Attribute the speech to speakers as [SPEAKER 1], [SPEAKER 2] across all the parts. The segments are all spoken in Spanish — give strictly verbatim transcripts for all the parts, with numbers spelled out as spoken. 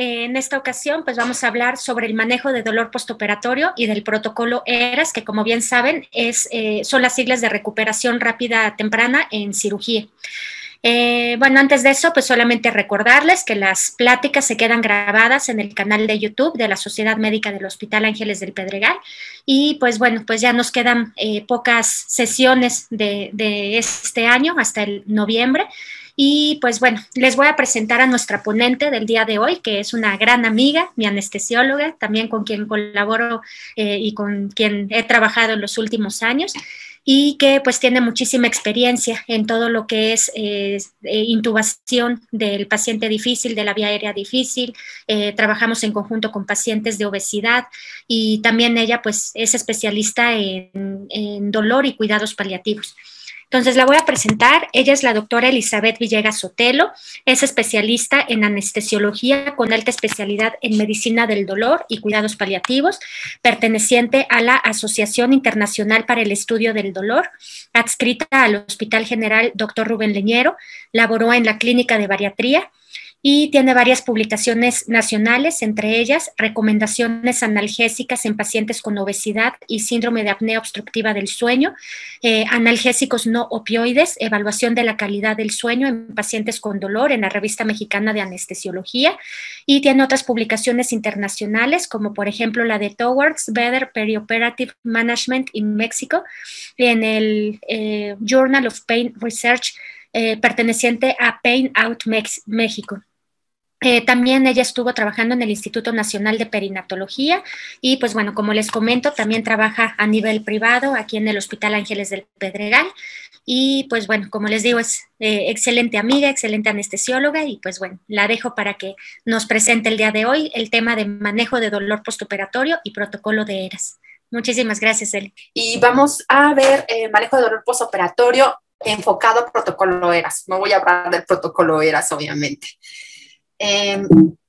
[SPEAKER 1] Eh, en esta ocasión, pues vamos a hablar sobre el manejo de dolor postoperatorio y del protocolo ERAS, que como bien saben, es, eh, son las siglas de recuperación rápida temprana en cirugía. Eh, bueno, antes de eso, pues solamente recordarles que las pláticas se quedan grabadas en el canal de YouTube de la Sociedad Médica del Hospital Ángeles del Pedregal y pues bueno, pues ya nos quedan eh, pocas sesiones de, de este año hasta el noviembre. Y pues bueno, les voy a presentar a nuestra ponente del día de hoy, que es una gran amiga, mi anestesióloga, también con quien colaboro eh, y con quien he trabajado en los últimos años y que pues tiene muchísima experiencia en todo lo que es eh, intubación del paciente difícil, de la vía aérea difícil. Eh, trabajamos en conjunto con pacientes de obesidad y también ella pues es especialista en, en dolor y cuidados paliativos. Entonces la voy a presentar. Ella es la doctora Elizabeth Villegas Sotelo, es especialista en anestesiología con alta especialidad en medicina del dolor y cuidados paliativos, perteneciente a la Asociación Internacional para el Estudio del Dolor, adscrita al Hospital General doctor Rubén Leñero, laboró en la Clínica de Bariatría y tiene varias publicaciones nacionales, entre ellas recomendaciones analgésicas en pacientes con obesidad y síndrome de apnea obstructiva del sueño, eh, analgésicos no opioides, evaluación de la calidad del sueño en pacientes con dolor en la Revista Mexicana de Anestesiología, y tiene otras publicaciones internacionales, como por ejemplo la de Towards Better Perioperative Management in Mexico, en el eh, Journal of Pain Research, eh, perteneciente a Pain Out Mex México. Eh, también ella estuvo trabajando en el Instituto Nacional de Perinatología y pues bueno, como les comento, también trabaja a nivel privado aquí en el Hospital Ángeles del Pedregal y pues bueno, como les digo, es eh, excelente amiga, excelente anestesióloga y pues bueno, la dejo para que nos presente el día de hoy el tema de manejo de dolor postoperatorio y protocolo de ERAS. Muchísimas gracias, Eli.
[SPEAKER 2] Y vamos a ver el manejo de dolor postoperatorio enfocado a protocolo ERAS. No voy a hablar del protocolo ERAS, obviamente. Eh,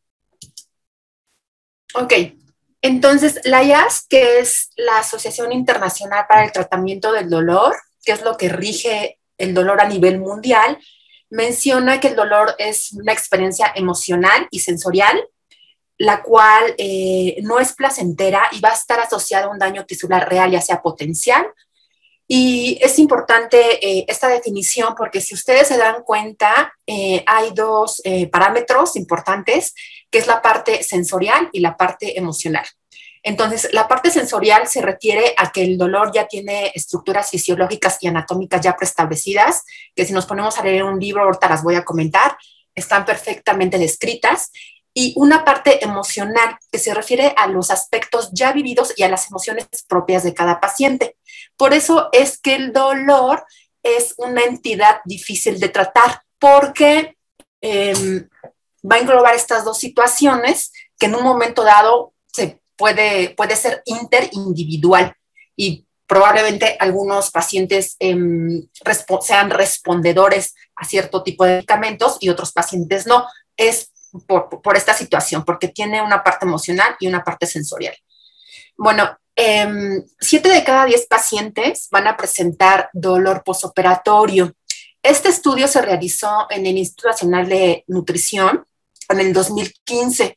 [SPEAKER 2] ok, entonces la I A S, que es la Asociación Internacional para el Tratamiento del Dolor, que es lo que rige el dolor a nivel mundial, menciona que el dolor es una experiencia emocional y sensorial, la cual eh, no es placentera y va a estar asociada a un daño tisular real, ya sea potencial. Y es importante eh, esta definición porque si ustedes se dan cuenta, eh, hay dos eh, parámetros importantes, que es la parte sensorial y la parte emocional. Entonces, la parte sensorial se refiere a que el dolor ya tiene estructuras fisiológicas y anatómicas ya preestablecidas, que si nos ponemos a leer un libro, ahorita las voy a comentar, están perfectamente descritas. Y una parte emocional que se refiere a los aspectos ya vividos y a las emociones propias de cada paciente. Por eso es que el dolor es una entidad difícil de tratar, porque eh, va a englobar estas dos situaciones que en un momento dado se puede, puede ser interindividual y probablemente algunos pacientes eh, respo- sean respondedores a cierto tipo de medicamentos y otros pacientes no. Es Por, por esta situación, porque tiene una parte emocional y una parte sensorial. Bueno, eh, siete de cada diez pacientes van a presentar dolor postoperatorio. Este estudio se realizó en el Instituto Nacional de Nutrición en el dos mil quince.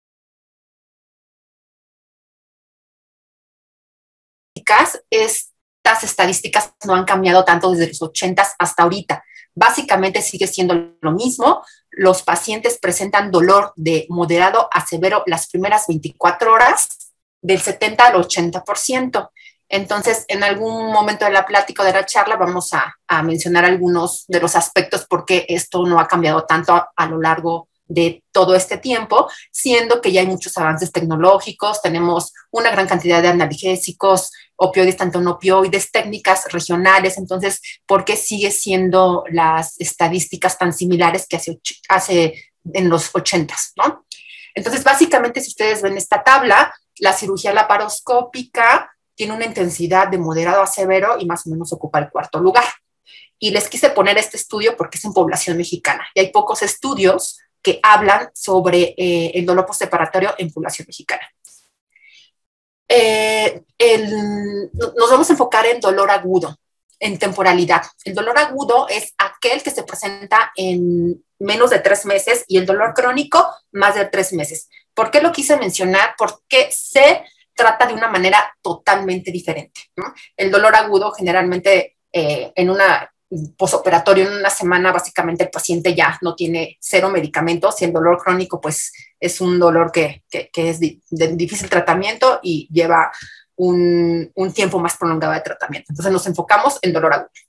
[SPEAKER 2] Estas estadísticas no han cambiado tanto desde los ochentas hasta ahorita. Básicamente sigue siendo lo mismo. Los pacientes presentan dolor de moderado a severo las primeras veinticuatro horas, del setenta al ochenta por ciento. Entonces, en algún momento de la plática de la charla vamos a, a mencionar algunos de los aspectos por qué esto no ha cambiado tanto a, a lo largo de todo este tiempo, siendo que ya hay muchos avances tecnológicos, tenemos una gran cantidad de analgésicos, opioides, tanto no opioides, técnicas regionales. Entonces, ¿por qué sigue siendo las estadísticas tan similares que hace, hace en los ochentas, ¿no? Entonces, básicamente, si ustedes ven esta tabla, la cirugía laparoscópica tiene una intensidad de moderado a severo y más o menos ocupa el cuarto lugar. Y les quise poner este estudio porque es en población mexicana y hay pocos estudios que hablan sobre eh, el dolor postoperatorio en población mexicana. Eh, el, nos vamos a enfocar en dolor agudo, en temporalidad. El dolor agudo es a aquel que se presenta en menos de tres meses y el dolor crónico más de tres meses. ¿Por qué lo quise mencionar? Porque se trata de una manera totalmente diferente, ¿no? El dolor agudo generalmente eh, en una posoperatorio, en una semana, básicamente el paciente ya no tiene cero medicamentos, y el dolor crónico pues es un dolor que, que, que es de, de difícil tratamiento y lleva un, un tiempo más prolongado de tratamiento. Entonces nos enfocamos en dolor agudo.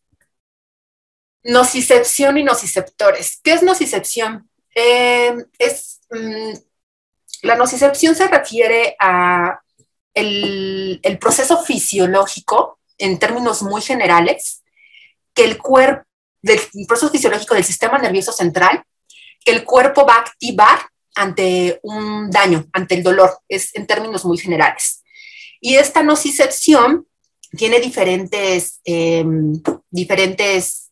[SPEAKER 2] Nocicepción y nociceptores. ¿Qué es nocicepción? Eh, es, mmm, la nocicepción se refiere a el, el proceso fisiológico, en términos muy generales, que el cuerpo, del proceso fisiológico del sistema nervioso central, que el cuerpo va a activar ante un daño, ante el dolor, es en términos muy generales. Y esta nocicepción tiene diferentes, eh, diferentes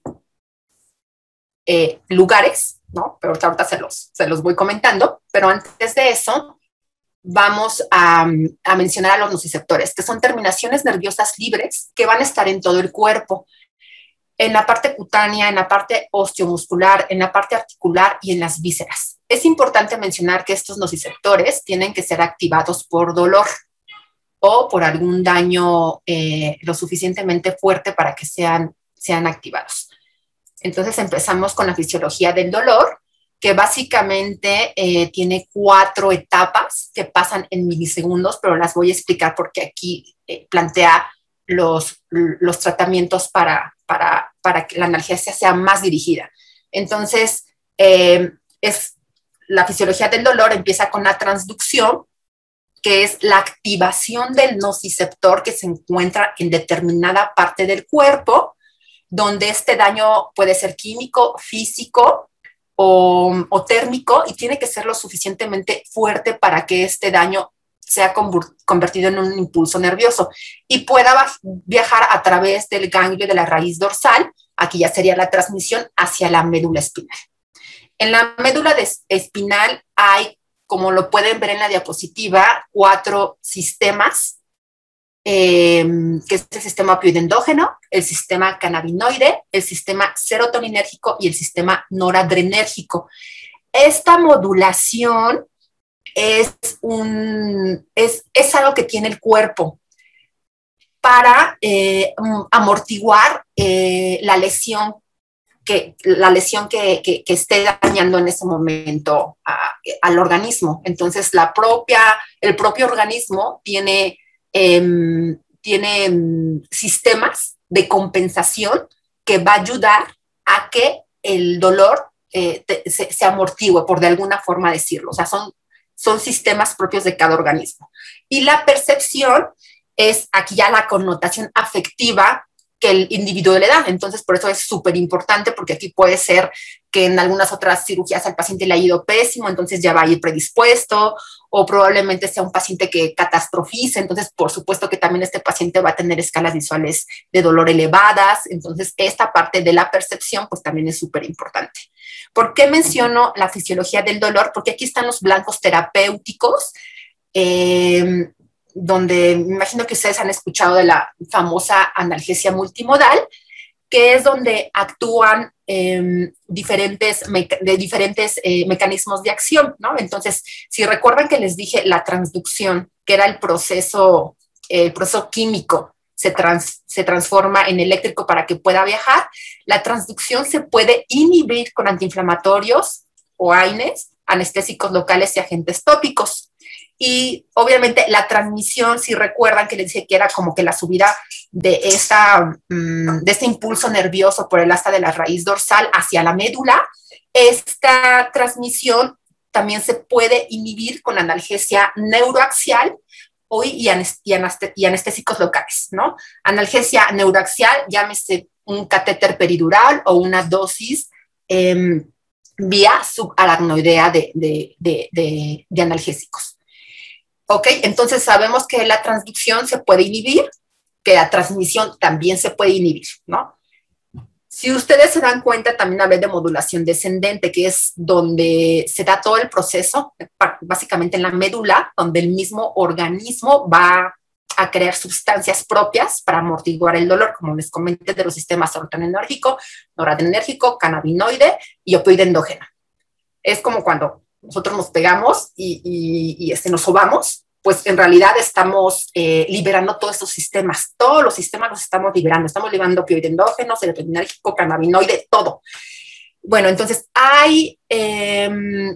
[SPEAKER 2] eh, lugares, ¿no? Pero ahorita se los, se los voy comentando, pero antes de eso vamos a, a mencionar a los nociceptores, que son terminaciones nerviosas libres que van a estar en todo el cuerpo, en la parte cutánea, en la parte osteomuscular, en la parte articular y en las vísceras. Es importante mencionar que estos nociceptores tienen que ser activados por dolor o por algún daño eh, lo suficientemente fuerte para que sean, sean activados. Entonces empezamos con la fisiología del dolor, que básicamente eh, tiene cuatro etapas que pasan en milisegundos, pero las voy a explicar porque aquí eh, plantea los, los tratamientos para, para, para que la analgesia sea más dirigida. Entonces, eh, es, la fisiología del dolor empieza con la transducción, que es la activación del nociceptor que se encuentra en determinada parte del cuerpo, donde este daño puede ser químico, físico o, o térmico, y tiene que ser lo suficientemente fuerte para que este daño sea convertido en un impulso nervioso y pueda viajar a través del ganglio de la raíz dorsal. Aquí ya sería la transmisión hacia la médula espinal. En la médula espinal hay, como lo pueden ver en la diapositiva, cuatro sistemas, eh, que es el sistema opioide endógeno, el sistema cannabinoide, el sistema serotoninérgico y el sistema noradrenérgico. Esta modulación es, un, es, es algo que tiene el cuerpo para eh, amortiguar eh, la lesión que la lesión que, que, que esté dañando en ese momento a, al organismo. Entonces, la propia, el propio organismo tiene, eh, tiene um, sistemas de compensación que va a ayudar a que el dolor eh, te, se, se amortigue, por de alguna forma decirlo. O sea, son, son sistemas propios de cada organismo. Y la percepción es aquí ya la connotación afectiva que el individuo le da. Entonces, por eso es súper importante, porque aquí puede ser que en algunas otras cirugías al paciente le ha ido pésimo, entonces ya va a ir predispuesto, o probablemente sea un paciente que catastrofice, entonces por supuesto que también este paciente va a tener escalas visuales de dolor elevadas. Entonces, esta parte de la percepción pues también es súper importante. ¿Por qué menciono la fisiología del dolor? Porque aquí están los blancos terapéuticos, eh, donde me imagino que ustedes han escuchado de la famosa analgesia multimodal, que es donde actúan eh, diferentes, de diferentes eh, mecanismos de acción, ¿no? Entonces, si recuerdan que les dije la transducción, que era el proceso, el proceso químico, se, trans, se transforma en eléctrico para que pueda viajar, la transducción se puede inhibir con antiinflamatorios o AINES, anestésicos locales y agentes tópicos. Y obviamente la transmisión, si recuerdan que les dije que era como que la subida de, esta, de este impulso nervioso por el asta de la raíz dorsal hacia la médula, esta transmisión también se puede inhibir con analgesia neuroaxial y, y anestésicos locales, ¿no? Analgesia neuroaxial, llámese un catéter peridural o una dosis eh, vía subaracnoidea de, de, de, de, de analgésicos. Ok, entonces sabemos que la transducción se puede inhibir, que la transmisión también se puede inhibir, ¿no? Si ustedes se dan cuenta, también hablé de modulación descendente, que es donde se da todo el proceso, básicamente en la médula, donde el mismo organismo va a crear sustancias propias para amortiguar el dolor, como les comenté, de los sistemas serotoninérgico, noradrenérgico, cannabinoide y opioide endógeno. Es como cuando nosotros nos pegamos y, y, y este, nos sobamos, pues en realidad estamos eh, liberando todos estos sistemas. Todos los sistemas los estamos liberando. Estamos liberando opioide endógeno, serotoninérgico, cannabinoide, todo. Bueno, entonces hay eh,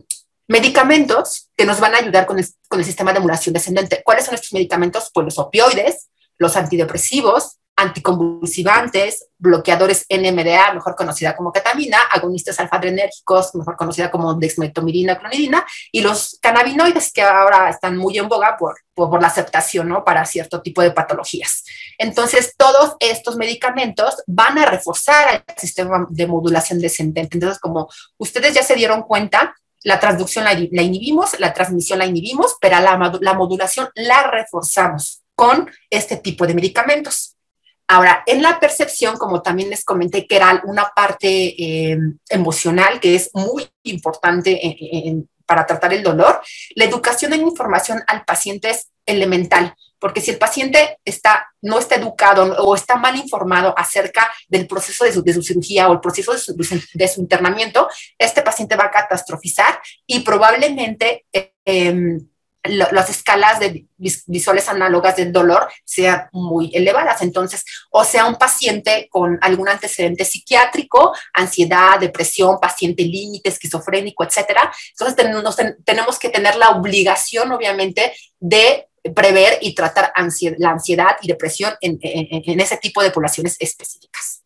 [SPEAKER 2] medicamentos que nos van a ayudar con el, con el sistema de modulación descendente. ¿Cuáles son estos medicamentos? Pues los opioides, los antidepresivos, anticonvulsivantes, bloqueadores N M D A, mejor conocida como ketamina, agonistas alfa-adrenérgicos, mejor conocida como dexmedetomidina, clonidina, y los cannabinoides, que ahora están muy en boga por, por, por la aceptación, ¿no?, para cierto tipo de patologías. Entonces, todos estos medicamentos van a reforzar el sistema de modulación descendente. Entonces, como ustedes ya se dieron cuenta, la transducción la, la inhibimos, la transmisión la inhibimos, pero la, la modulación la reforzamos con este tipo de medicamentos. Ahora, en la percepción, como también les comenté, que era una parte eh, emocional que es muy importante en, en, para tratar el dolor, la educación en información al paciente es elemental, porque si el paciente está, no está educado o está mal informado acerca del proceso de su, de su cirugía o el proceso de su, de su internamiento, este paciente va a catastrofizar y probablemente eh, eh, las escalas de visuales análogas del dolor sean muy elevadas. Entonces, o sea, un paciente con algún antecedente psiquiátrico, ansiedad, depresión, paciente límite, esquizofrénico, etcétera. Entonces, tenemos, tenemos que tener la obligación, obviamente, de prever y tratar ansiedad, la ansiedad y depresión en, en, en ese tipo de poblaciones específicas.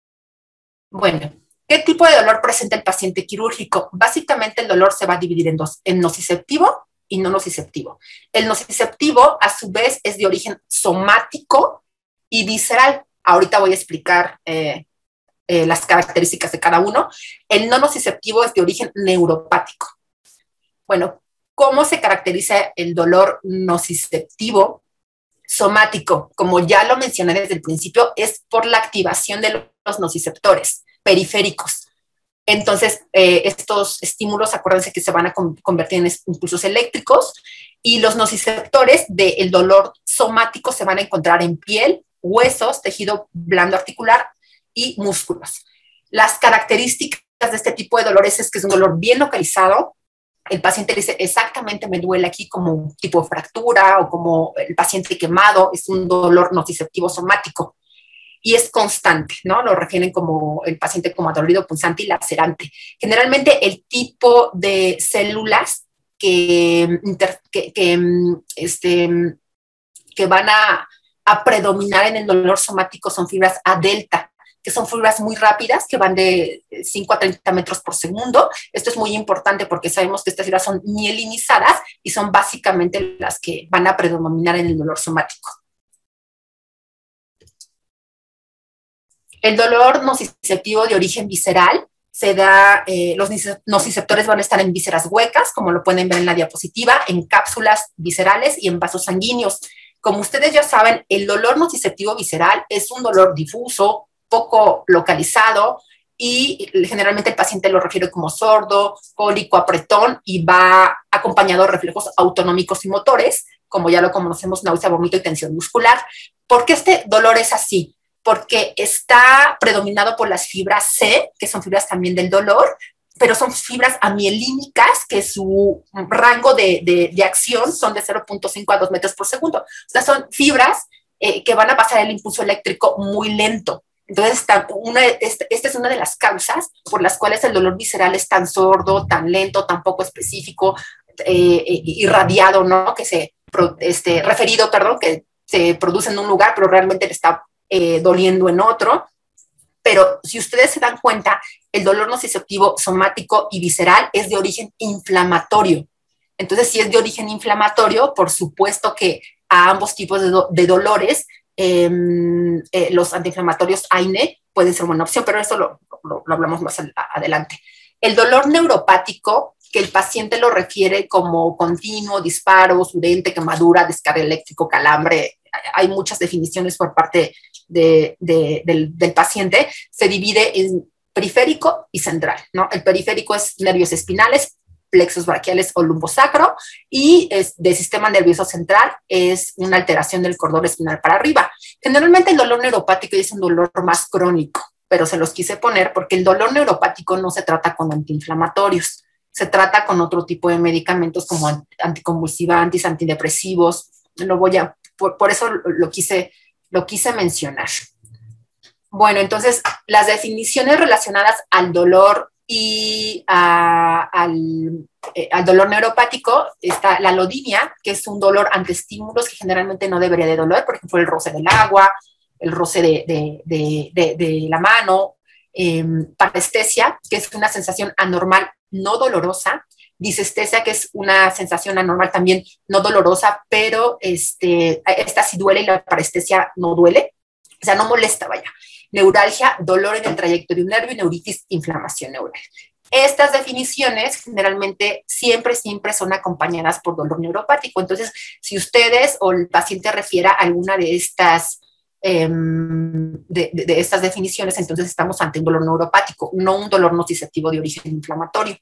[SPEAKER 2] Bueno, ¿qué tipo de dolor presenta el paciente quirúrgico? Básicamente, el dolor se va a dividir en dos, en nociceptivo y no nociceptivo. El nociceptivo, a su vez, es de origen somático y visceral. Ahorita voy a explicar eh, eh, las características de cada uno. El no nociceptivo es de origen neuropático. Bueno, ¿cómo se caracteriza el dolor nociceptivo somático? Como ya lo mencioné desde el principio, es por la activación de los nociceptores periféricos. Entonces, eh, estos estímulos, acuérdense que se van a convertir en impulsos eléctricos y los nociceptores del dolor somático se van a encontrar en piel, huesos, tejido blando articular y músculos. Las características de este tipo de dolores es que es un dolor bien localizado. El paciente dice exactamente me duele aquí como un tipo de fractura o como el paciente quemado, es un dolor nociceptivo somático. Y es constante, ¿no? Lo refieren como el paciente como adolorido, punzante y lacerante. Generalmente el tipo de células que, que, que, este, que van a, a predominar en el dolor somático son fibras A delta, que son fibras muy rápidas, que van de cinco a treinta metros por segundo. Esto es muy importante porque sabemos que estas fibras son mielinizadas y son básicamente las que van a predominar en el dolor somático. El dolor nociceptivo de origen visceral se da, eh, los nociceptores van a estar en vísceras huecas, como lo pueden ver en la diapositiva, en cápsulas viscerales y en vasos sanguíneos. Como ustedes ya saben, el dolor nociceptivo visceral es un dolor difuso, poco localizado, y generalmente el paciente lo refiere como sordo, cólico, apretón, y va acompañado de reflejos autonómicos y motores, como ya lo conocemos, náusea, vómito y tensión muscular. ¿Por qué este dolor es así? Porque está predominado por las fibras C, que son fibras también del dolor, pero son fibras amielínicas, que su rango de, de, de acción son de cero punto cinco a dos metros por segundo. O sea, son fibras eh, que van a pasar el impulso eléctrico muy lento. Entonces, esta, una, esta, esta es una de las causas por las cuales el dolor visceral es tan sordo, tan lento, tan poco específico, eh, irradiado, ¿no? Que se, este, referido, perdón, que se produce en un lugar, pero realmente le está Eh, doliendo en otro. Pero si ustedes se dan cuenta, el dolor nociceptivo somático y visceral es de origen inflamatorio. Entonces, si es de origen inflamatorio, por supuesto que a ambos tipos de, do de dolores, eh, eh, los antiinflamatorios A I N E pueden ser una opción, pero eso lo, lo, lo hablamos más al, a, adelante. El dolor neuropático, que el paciente lo refiere como continuo, disparo, sudente, quemadura, descarga eléctrico, calambre, hay muchas definiciones por parte de, de, del, del paciente, se divide en periférico y central, ¿no? El periférico es nervios espinales, plexos braquiales o lumbosacro, y es del sistema nervioso central es una alteración del cordón espinal para arriba. Generalmente el dolor neuropático es un dolor más crónico, pero se los quise poner porque el dolor neuropático no se trata con antiinflamatorios, se trata con otro tipo de medicamentos como anticonvulsivantes, antidepresivos. Lo voy a, por, por eso lo quise, lo quise mencionar. Bueno, entonces las definiciones relacionadas al dolor y a, al, eh, al dolor neuropático está la alodinia, que es un dolor ante estímulos que generalmente no debería de doler, por ejemplo, el roce del agua, el roce de, de, de, de, de la mano, eh, parestesia, que es una sensación anormal no dolorosa, disestesia, que es una sensación anormal también no dolorosa, pero este, esta sí duele y la parestesia no duele, o sea, no molesta, vaya. Neuralgia, dolor en el trayecto de un nervio, y neuritis, inflamación neural. Estas definiciones generalmente siempre, siempre son acompañadas por dolor neuropático. Entonces, si ustedes o el paciente refiera a alguna de estas, eh, de, de, de estas definiciones, entonces estamos ante un dolor neuropático, no un dolor nociceptivo de origen inflamatorio.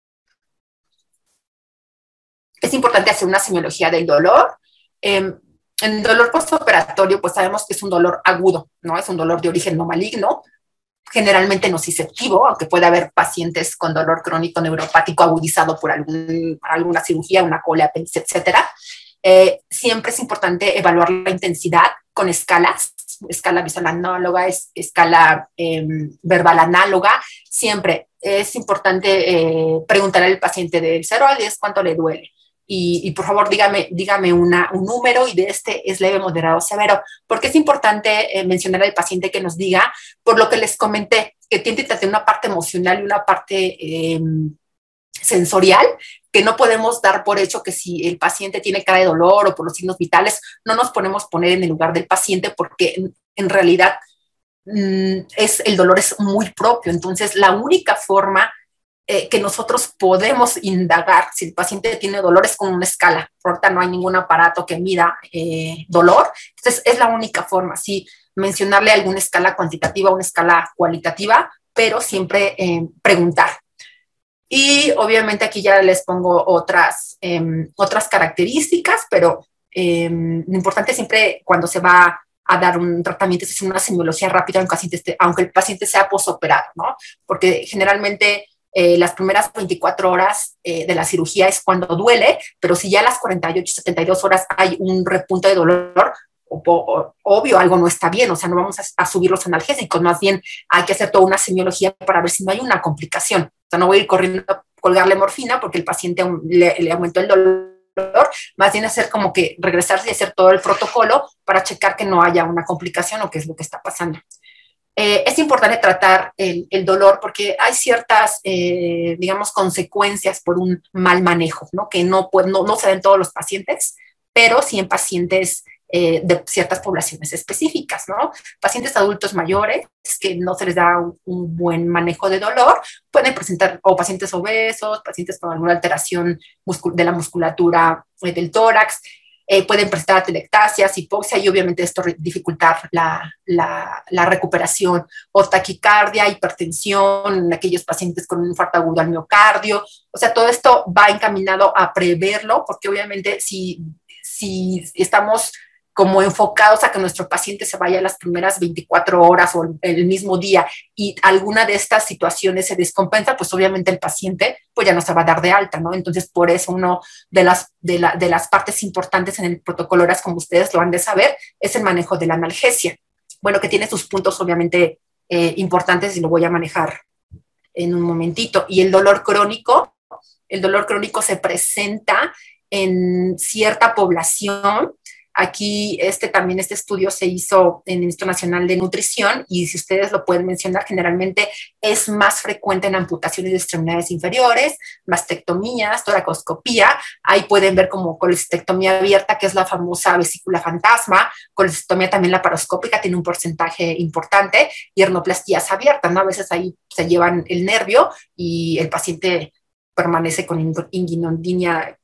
[SPEAKER 2] Es importante hacer una semiología del dolor. Eh, El dolor postoperatorio, pues sabemos que es un dolor agudo, ¿no? Es un dolor de origen no maligno, generalmente nociceptivo, aunque puede haber pacientes con dolor crónico neuropático agudizado por algún, alguna cirugía, una cola, apéndice, etcétera. Eh, siempre es importante evaluar la intensidad con escalas, escala visual análoga, es, escala eh, verbal análoga. Siempre es importante eh, preguntarle al paciente del cero al diez cuánto le duele. Y, y por favor dígame, dígame una, un número, y de este es leve, moderado, severo, porque es importante eh, mencionar al paciente que nos diga, por lo que les comenté, que tiene que tener una parte emocional y una parte eh, sensorial, que no podemos dar por hecho que si el paciente tiene cara de dolor o por los signos vitales, no nos podemos poner en el lugar del paciente, porque en, en realidad mmm, es, el dolor es muy propio. Entonces la única forma Eh, que nosotros podemos indagar si el paciente tiene dolor es con una escala. Ahorita no hay ningún aparato que mida eh, dolor, entonces es la única forma, sí, mencionarle alguna escala cuantitativa, una escala cualitativa, pero siempre eh, preguntar. Y obviamente aquí ya les pongo otras, eh, otras características, pero eh, lo importante siempre cuando se va a dar un tratamiento es hacer una semiología rápida, aunque el paciente, esté, aunque el paciente sea posoperado, ¿no? Porque generalmente Eh, las primeras veinticuatro horas eh, de la cirugía es cuando duele, pero si ya a las cuarenta y ocho, setenta y dos horas hay un repunte de dolor, o, o, obvio, algo no está bien, o sea, no vamos a, a subir los analgésicos, más bien hay que hacer toda una semiología para ver si no hay una complicación. O sea, no voy a ir corriendo a colgarle morfina porque el paciente le, le aumentó el dolor, más bien hacer como que regresarse y hacer todo el protocolo para checar que no haya una complicación o qué es lo que está pasando. Eh, es importante tratar el, el dolor porque hay ciertas, eh, digamos, consecuencias por un mal manejo, ¿no? Que no, pues, no, no se ven en todos los pacientes, pero sí en pacientes eh, de ciertas poblaciones específicas, ¿no? Pacientes adultos mayores que no se les da un, un buen manejo de dolor pueden presentar, o pacientes obesos, pacientes con alguna alteración de la musculatura eh, del tórax, Eh, pueden presentar atelectasias, hipoxia, y obviamente esto dificultar la, la, la recuperación, o taquicardia, hipertensión en aquellos pacientes con un infarto agudo al miocardio. O sea, todo esto va encaminado a preverlo, porque obviamente si, si estamos como enfocados a que nuestro paciente se vaya a las primeras veinticuatro horas o el mismo día y alguna de estas situaciones se descompensa, pues obviamente el paciente pues ya no se va a dar de alta, ¿no? Entonces, por eso uno de las, de, la, de las partes importantes en el protocolo ERAS, como ustedes lo han de saber, es el manejo de la analgesia. Bueno, que tiene sus puntos obviamente eh, importantes y lo voy a manejar en un momentito. Y el dolor crónico, el dolor crónico se presenta en cierta población. Aquí este, también este estudio se hizo en el Instituto Nacional de Nutrición, y si ustedes lo pueden mencionar, generalmente es más frecuente en amputaciones de extremidades inferiores, mastectomías, toracoscopía. Ahí pueden ver como colecistectomía abierta, que es la famosa vesícula fantasma, colecistectomía también laparoscópica, tiene un porcentaje importante, y hernoplastías abiertas, ¿no? A veces ahí se llevan el nervio y el paciente permanece con inguinaldia,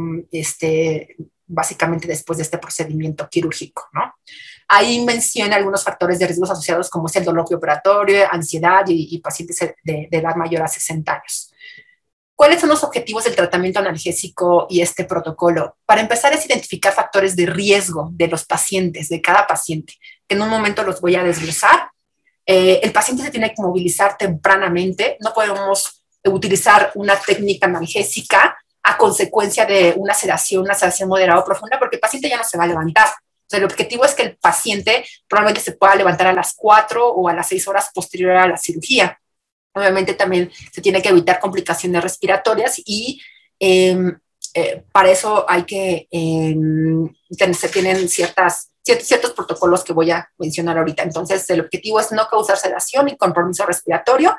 [SPEAKER 2] este, básicamente después de este procedimiento quirúrgico, ¿no? Ahí menciona algunos factores de riesgos asociados, como es el dolor preoperatorio, ansiedad y, y pacientes de, de edad mayor a sesenta años. ¿Cuáles son los objetivos del tratamiento analgésico y este protocolo? Para empezar es identificar factores de riesgo de los pacientes, de cada paciente, que en un momento los voy a desglosar. Eh, el paciente se tiene que movilizar tempranamente, no podemos utilizar una técnica analgésica a consecuencia de una sedación, una sedación moderada o profunda, porque el paciente ya no se va a levantar. O sea, el objetivo es que el paciente probablemente se pueda levantar a las cuatro o a las seis horas posterior a la cirugía. Obviamente también se tiene que evitar complicaciones respiratorias y eh, eh, para eso hay que, eh, se tienen ciertas, ciertos, ciertos protocolos que voy a mencionar ahorita. Entonces, el objetivo es no causar sedación y compromiso respiratorio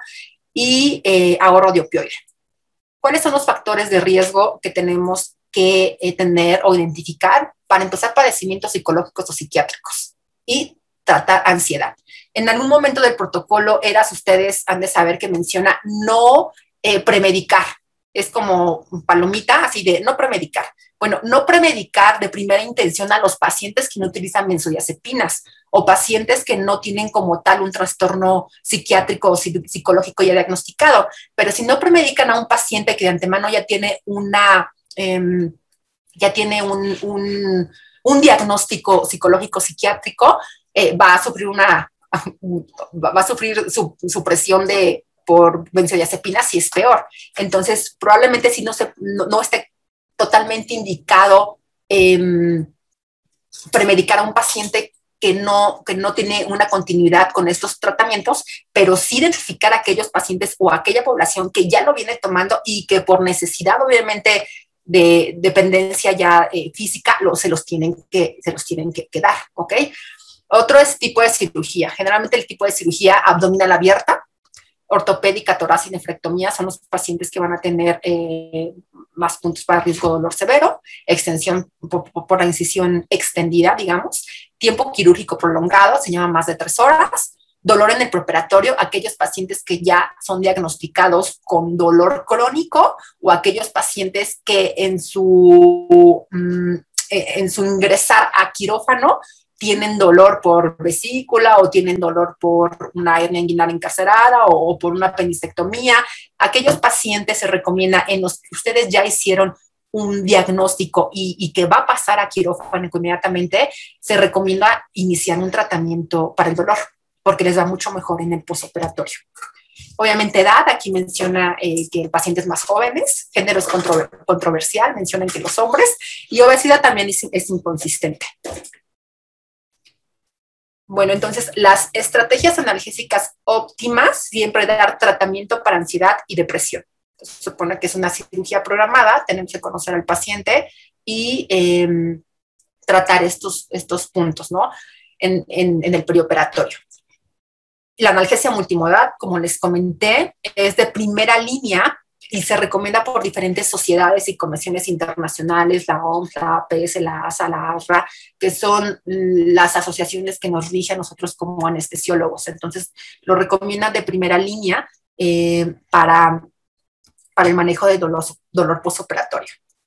[SPEAKER 2] y eh, ahorro de opioide. ¿Cuáles son los factores de riesgo que tenemos que eh, tener o identificar para empezar padecimientos psicológicos o psiquiátricos y tratar ansiedad? En algún momento del protocolo, ERAS, ustedes han de saber que menciona no eh, premedicar. Es como palomita, así de no premedicar. Bueno, no premedicar de primera intención a los pacientes que no utilizan benzodiazepinas o pacientes que no tienen como tal un trastorno psiquiátrico o psicológico ya diagnosticado. Pero si no premedican a un paciente que de antemano ya tiene una, eh, ya tiene un, un, un diagnóstico psicológico psiquiátrico, eh, va a sufrir una va a sufrir su, supresión de, por benzodiazepinas si es peor. Entonces, probablemente si no, se, no, no esté totalmente indicado eh, premedicar a un paciente que no, que no tiene una continuidad con estos tratamientos, pero sí identificar a aquellos pacientes o a aquella población que ya lo viene tomando y que por necesidad, obviamente, de dependencia ya eh, física, lo, se los tienen que, se los tienen que, que dar, ¿ok? Otro es tipo de cirugía. Generalmente el tipo de cirugía abdominal abierta, ortopédica, torácica, nefrectomía son los pacientes que van a tener eh, más puntos para riesgo de dolor severo, extensión por, por la incisión extendida, digamos, tiempo quirúrgico prolongado, se llama más de tres horas, dolor en el preoperatorio, aquellos pacientes que ya son diagnosticados con dolor crónico o aquellos pacientes que en su, mm, en su ingresar a quirófano tienen dolor por vesícula o tienen dolor por una hernia inguinal encarcerada o, o por una apendicectomía. Aquellos pacientes se recomienda en los que ustedes ya hicieron un diagnóstico y, y que va a pasar a quirófano inmediatamente, se recomienda iniciar un tratamiento para el dolor porque les va mucho mejor en el postoperatorio. Obviamente edad, aquí menciona eh, que pacientes más jóvenes, género es contro controversial, mencionan que los hombres, y obesidad también es, es inconsistente. Bueno, entonces las estrategias analgésicas óptimas siempre dar tratamiento para ansiedad y depresión. Entonces, se supone que es una cirugía programada, tenemos que conocer al paciente y eh, tratar estos, estos puntos, ¿no? En, en, en el perioperatorio. La analgesia multimodal, como les comenté, es de primera línea y se recomienda por diferentes sociedades y convenciones internacionales, la O M S, la A P S, la A S A, la A S R A, que son las asociaciones que nos rigen a nosotros como anestesiólogos. Entonces, lo recomiendan de primera línea eh, para, para el manejo de dolor, dolor postoperatorio.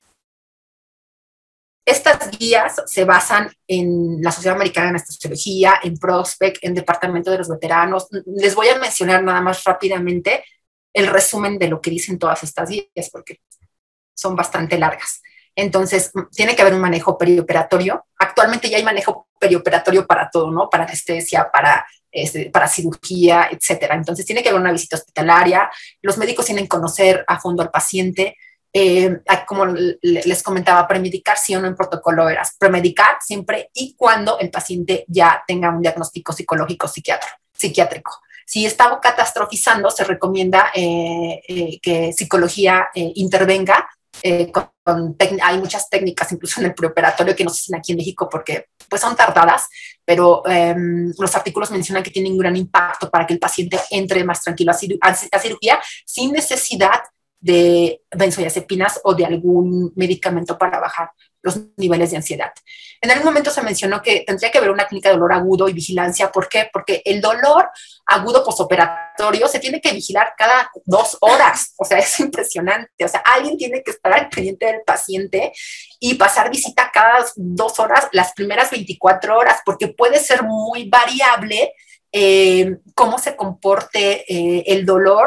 [SPEAKER 2] Estas guías se basan en la Sociedad Americana de Anestesiología, en Prospect, en Departamento de los Veteranos. Les voy a mencionar nada más rápidamente el resumen de lo que dicen todas estas guías, porque son bastante largas. Entonces, tiene que haber un manejo perioperatorio. Actualmente ya hay manejo perioperatorio para todo, ¿no? Para anestesia, para, este, para cirugía, etcétera. Entonces, tiene que haber una visita hospitalaria. Los médicos tienen que conocer a fondo al paciente. Eh, como les comentaba, premedicar sí o no en protocolo ERAS. Premedicar siempre y cuando el paciente ya tenga un diagnóstico psicológico psiquiátrico. Si está catastrofizando, se recomienda eh, eh, que psicología eh, intervenga. Eh, con, con hay muchas técnicas, incluso en el preoperatorio, que no se hacen aquí en México porque pues, son tardadas, pero eh, los artículos mencionan que tienen un gran impacto para que el paciente entre más tranquilo a, cir a cirugía sin necesidad de benzodiazepinas o de algún medicamento para bajar los niveles de ansiedad. En algún momento se mencionó que tendría que haber una clínica de dolor agudo y vigilancia. ¿Por qué? Porque el dolor agudo postoperatorio se tiene que vigilar cada dos horas. O sea, es impresionante. O sea, alguien tiene que estar al pendiente del paciente y pasar visita cada dos horas, las primeras veinticuatro horas, porque puede ser muy variable eh, cómo se comporte eh, el dolor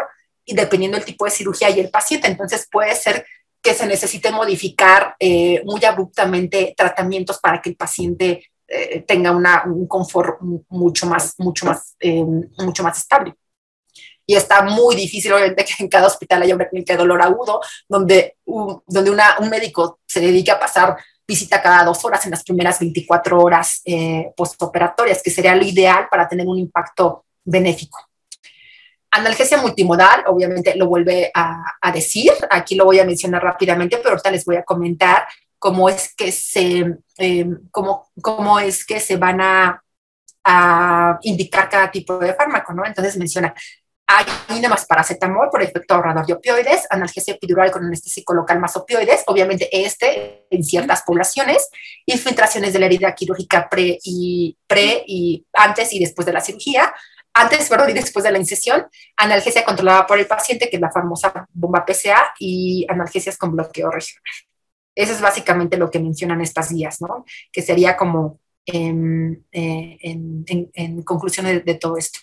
[SPEAKER 2] y dependiendo del tipo de cirugía y el paciente. Entonces puede ser que se necesite modificar eh, muy abruptamente tratamientos para que el paciente eh, tenga una, un confort mucho más, mucho más, eh, mucho más estable. Y está muy difícil, obviamente, que en cada hospital haya una clínica de dolor agudo, donde, un, donde una, un médico se dedique a pasar visita cada dos horas en las primeras veinticuatro horas eh, postoperatorias, que sería lo ideal para tener un impacto benéfico. Analgesia multimodal, obviamente lo vuelve a, a decir, aquí lo voy a mencionar rápidamente, pero ahorita les voy a comentar cómo es que se, eh, cómo, cómo es que se van a, a indicar cada tipo de fármaco, ¿no? Entonces menciona hay nada más paracetamol por efecto ahorrador de opioides, analgesia epidural con anestésico local más opioides, obviamente este en ciertas poblaciones, infiltraciones de la herida quirúrgica pre y, pre y antes y después de la cirugía, antes, perdón, y después de la incisión, analgesia controlada por el paciente, que es la famosa bomba P C A, y analgesias con bloqueo regional. Eso es básicamente lo que mencionan estas guías, ¿no? Que sería como en, en, en, en conclusión de, de todo esto.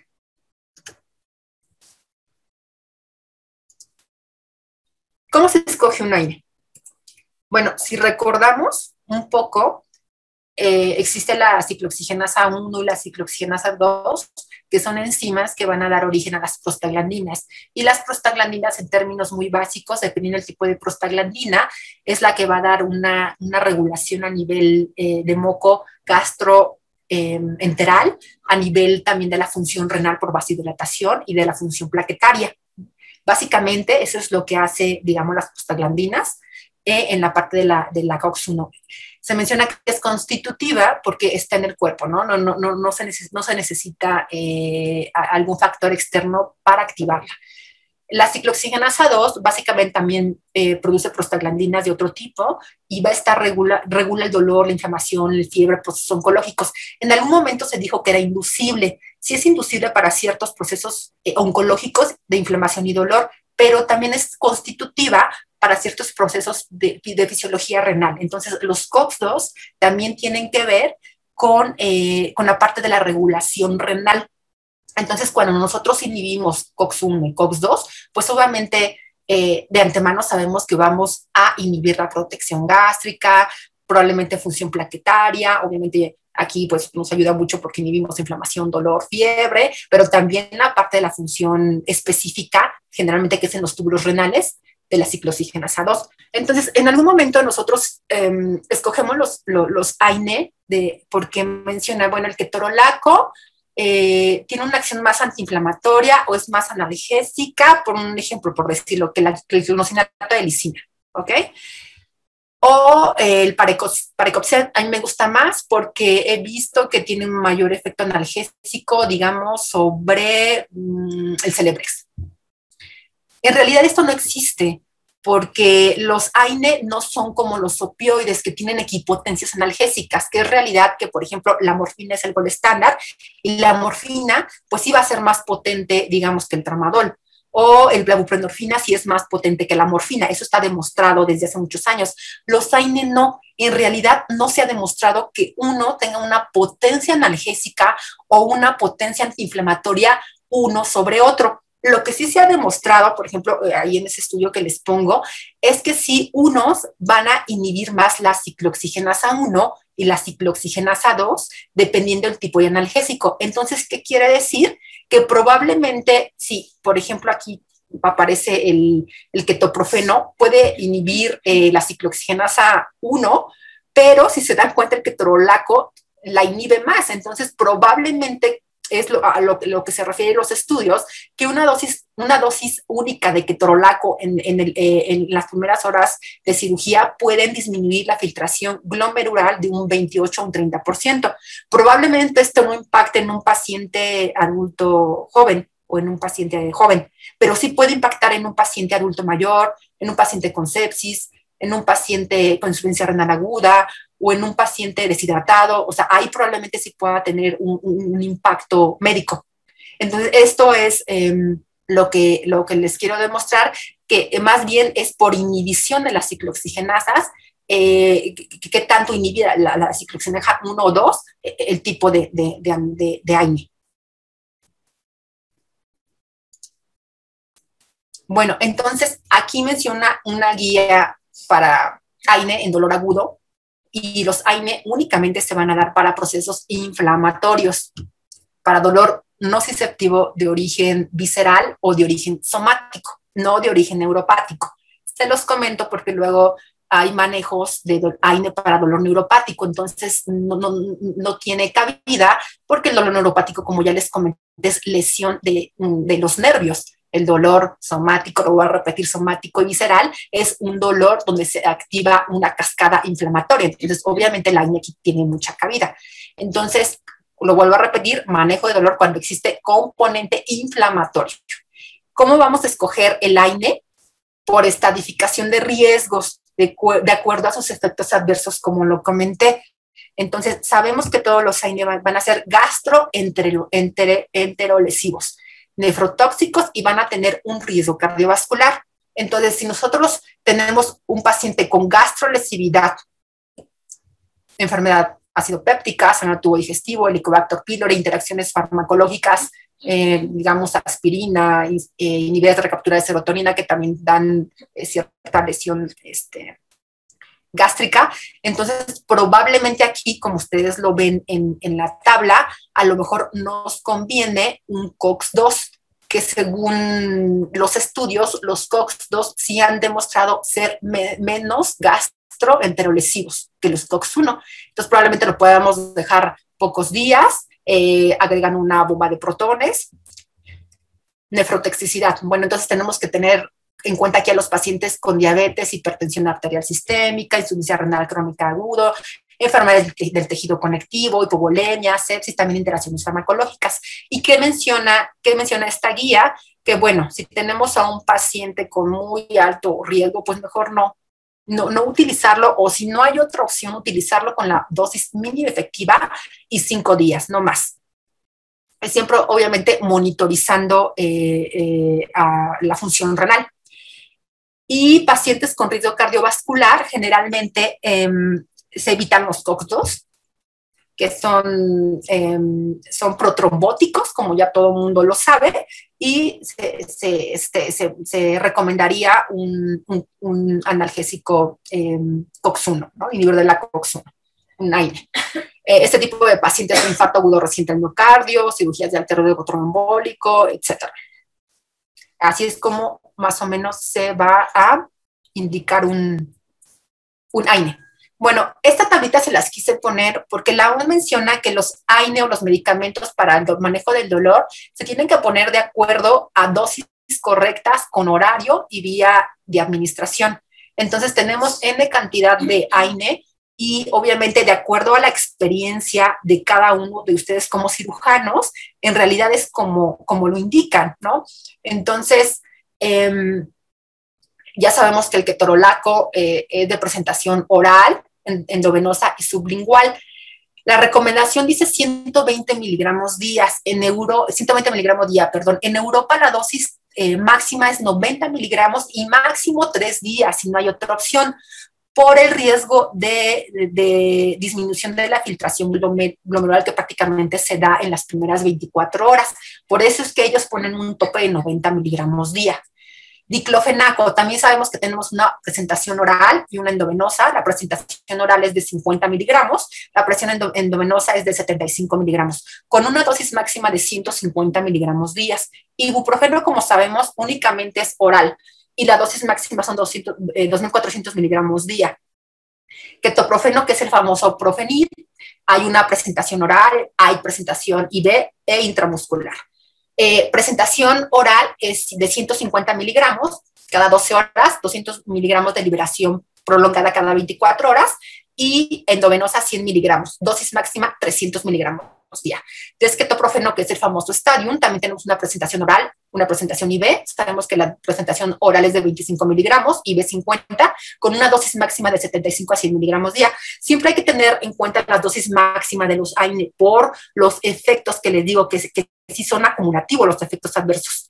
[SPEAKER 2] ¿Cómo se escoge un AINE? Bueno, si recordamos un poco, eh, existe la ciclooxigenasa uno y la ciclooxigenasa dos, que son enzimas que van a dar origen a las prostaglandinas. Y las prostaglandinas, en términos muy básicos, dependiendo del tipo de prostaglandina, es la que va a dar una, una regulación a nivel eh, de moco gastroenteral, eh, a nivel también de la función renal por vasodilatación y de la función plaquetaria. Básicamente, eso es lo que hace, digamos, las prostaglandinas eh, en la parte de la, de la COX uno. Se menciona que es constitutiva porque está en el cuerpo, ¿no? No, no, no, no, se, neces no se necesita eh, algún factor externo para activarla. La ciclooxigenasa dos básicamente también eh, produce prostaglandinas de otro tipo y va a estar regula, regula el dolor, la inflamación, la fiebre, procesos oncológicos. En algún momento se dijo que era inducible. Sí es inducible para ciertos procesos eh, oncológicos de inflamación y dolor, pero también es constitutiva para ciertos procesos de, de fisiología renal. Entonces, los COX dos también tienen que ver con, eh, con la parte de la regulación renal. Entonces, cuando nosotros inhibimos COX uno y COX dos, pues obviamente eh, de antemano sabemos que vamos a inhibir la protección gástrica, probablemente función plaquetaria, obviamente aquí pues nos ayuda mucho porque inhibimos inflamación, dolor, fiebre, pero también la parte de la función específica, generalmente que es en los túbulos renales, de la ciclooxigenasa dos. Entonces, en algún momento nosotros eh, escogemos los, los, los AINE de, porque menciona, bueno, el ketorolaco, Eh, tiene una acción más antiinflamatoria o es más analgésica, por un ejemplo, por decirlo, que la glucosinata de lisina, ¿ok? O eh, el parecopsia, a mí me gusta más porque he visto que tiene un mayor efecto analgésico, digamos, sobre mmm, el Celebrex. En realidad esto no existe, porque los AINE no son como los opioides que tienen equipotencias analgésicas, que es realidad que, por ejemplo, la morfina es el gol estándar, y la morfina, pues sí va a ser más potente, digamos, que el tramadol, o el buprenorfina sí es más potente que la morfina, eso está demostrado desde hace muchos años. Los AINE no, en realidad no se ha demostrado que uno tenga una potencia analgésica o una potencia antiinflamatoria uno sobre otro. Lo que sí se ha demostrado, por ejemplo, ahí en ese estudio que les pongo, es que sí unos van a inhibir más la ciclooxigenasa uno y la ciclooxigenasa dos, dependiendo del tipo de analgésico. Entonces, ¿qué quiere decir? Que probablemente, sí, por ejemplo, aquí aparece el, el ketoprofeno, puede inhibir eh, la ciclooxigenasa uno, pero si se dan cuenta, el ketorolaco la inhibe más. Entonces, probablemente es lo, a lo, lo que se refiere a los estudios, que una dosis, una dosis única de ketorolaco en, en, el, eh, en las primeras horas de cirugía pueden disminuir la filtración glomerular de un veintiocho a un treinta por ciento. Probablemente esto no impacte en un paciente adulto joven o en un paciente joven, pero sí puede impactar en un paciente adulto mayor, en un paciente con sepsis, en un paciente con insuficiencia renal aguda o en un paciente deshidratado, o sea, ahí probablemente sí pueda tener un, un, un impacto médico. Entonces, esto es eh, lo, que, lo que les quiero demostrar, que más bien es por inhibición de las ciclooxigenasas, eh, que, que tanto inhibir la, la ciclooxigenasa uno o dos, eh, el tipo de, de, de, de, de AINE. Bueno, entonces aquí menciona una guía para aquí menciona una guía para AINE en dolor agudo, y los AINE únicamente se van a dar para procesos inflamatorios, para dolor no susceptivo de origen visceral o de origen somático, no de origen neuropático. Se los comento porque luego hay manejos de AINE para dolor neuropático, entonces no, no, no tiene cabida, porque el dolor neuropático, como ya les comenté, es lesión de, de los nervios. El dolor somático, lo voy a repetir, somático y visceral, es un dolor donde se activa una cascada inflamatoria. Entonces, obviamente, la AINE aquí tiene mucha cabida. Entonces, lo vuelvo a repetir, manejo de dolor cuando existe componente inflamatorio. ¿Cómo vamos a escoger el AINE? Por estadificación de riesgos, de, de acuerdo a sus efectos adversos, como lo comenté. Entonces, sabemos que todos los AINE van, van a ser gastroenterolesivos, nefrotóxicos, y van a tener un riesgo cardiovascular. Entonces, si nosotros tenemos un paciente con gastrolesividad, enfermedad ácido péptica, sangrado tubo digestivo, Helicobacter pylori, interacciones farmacológicas, eh, digamos aspirina, eh, inhibidores de recaptura de serotonina, que también dan eh, cierta lesión este, gástrica, entonces probablemente aquí, como ustedes lo ven en, en la tabla, a lo mejor nos conviene un COX dos, que según los estudios, los COX dos sí han demostrado ser me menos gastroenterolesivos que los COX uno. Entonces probablemente lo podamos dejar pocos días, eh, agregan una bomba de protones. Nefrotoxicidad. Bueno, entonces tenemos que tener en cuenta aquí a los pacientes con diabetes, hipertensión arterial sistémica, insuficiencia renal crónica agudo, enfermedades del tejido conectivo, hipovolemia, sepsis, también interacciones farmacológicas. ¿Y qué menciona, qué menciona esta guía? Que bueno, si tenemos a un paciente con muy alto riesgo, pues mejor no, no, no utilizarlo, o si no hay otra opción, utilizarlo con la dosis mínima efectiva y cinco días, no más. Siempre, obviamente, monitorizando eh, eh, a la función renal. Y pacientes con riesgo cardiovascular, generalmente eh, se evitan los COX dos, que son, eh, son protrombóticos, como ya todo el mundo lo sabe, y se, se, este, se, se recomendaría un, un, un analgésico eh, COX uno, ¿no? Inhibidor de la COX uno, un AINE. Eh, este tipo de pacientes con infarto agudo reciente al miocardio, cirugías de altero tromboembólico, etcétera. Así es como más o menos se va a indicar un, un AINE. Bueno, esta tablita se las quise poner porque la O M S menciona que los AINE o los medicamentos para el manejo del dolor se tienen que poner de acuerdo a dosis correctas con horario y vía de administración. Entonces tenemos N cantidad de AINE y obviamente de acuerdo a la experiencia de cada uno de ustedes como cirujanos, en realidad es como, como lo indican, ¿no? Entonces, eh, ya sabemos que el ketorolaco eh, es de presentación oral, endovenosa y sublingual. La recomendación dice ciento veinte miligramos días, en Euro, ciento veinte miligramos día, perdón. En Europa la dosis eh, máxima es noventa miligramos y máximo tres días, si no hay otra opción, por el riesgo de, de, de disminución de la filtración glomerular que prácticamente se da en las primeras veinticuatro horas. Por eso es que ellos ponen un tope de noventa miligramos día. Diclofenaco, también sabemos que tenemos una presentación oral y una endovenosa. La presentación oral es de cincuenta miligramos, la presión endo endovenosa es de setenta y cinco miligramos, con una dosis máxima de ciento cincuenta miligramos días. Ibuprofeno, como sabemos, únicamente es oral y la dosis máxima son doscientos, eh, dos mil cuatrocientos miligramos día. Ketoprofeno, que es el famoso Profenil, hay una presentación oral, hay presentación I V e intramuscular. Eh, presentación oral es de ciento cincuenta miligramos cada doce horas, doscientos miligramos de liberación prolongada cada veinticuatro horas, y endovenosa cien miligramos, dosis máxima trescientos miligramos día. Entonces, ketoprofeno, que es el famoso Stadium, también tenemos una presentación oral, una presentación I V, sabemos que la presentación oral es de veinticinco miligramos, I V cincuenta, con una dosis máxima de setenta y cinco a cien miligramos día. Siempre hay que tener en cuenta las dosis máximas de los AINE por los efectos que les digo que, que sí son acumulativos, los efectos adversos.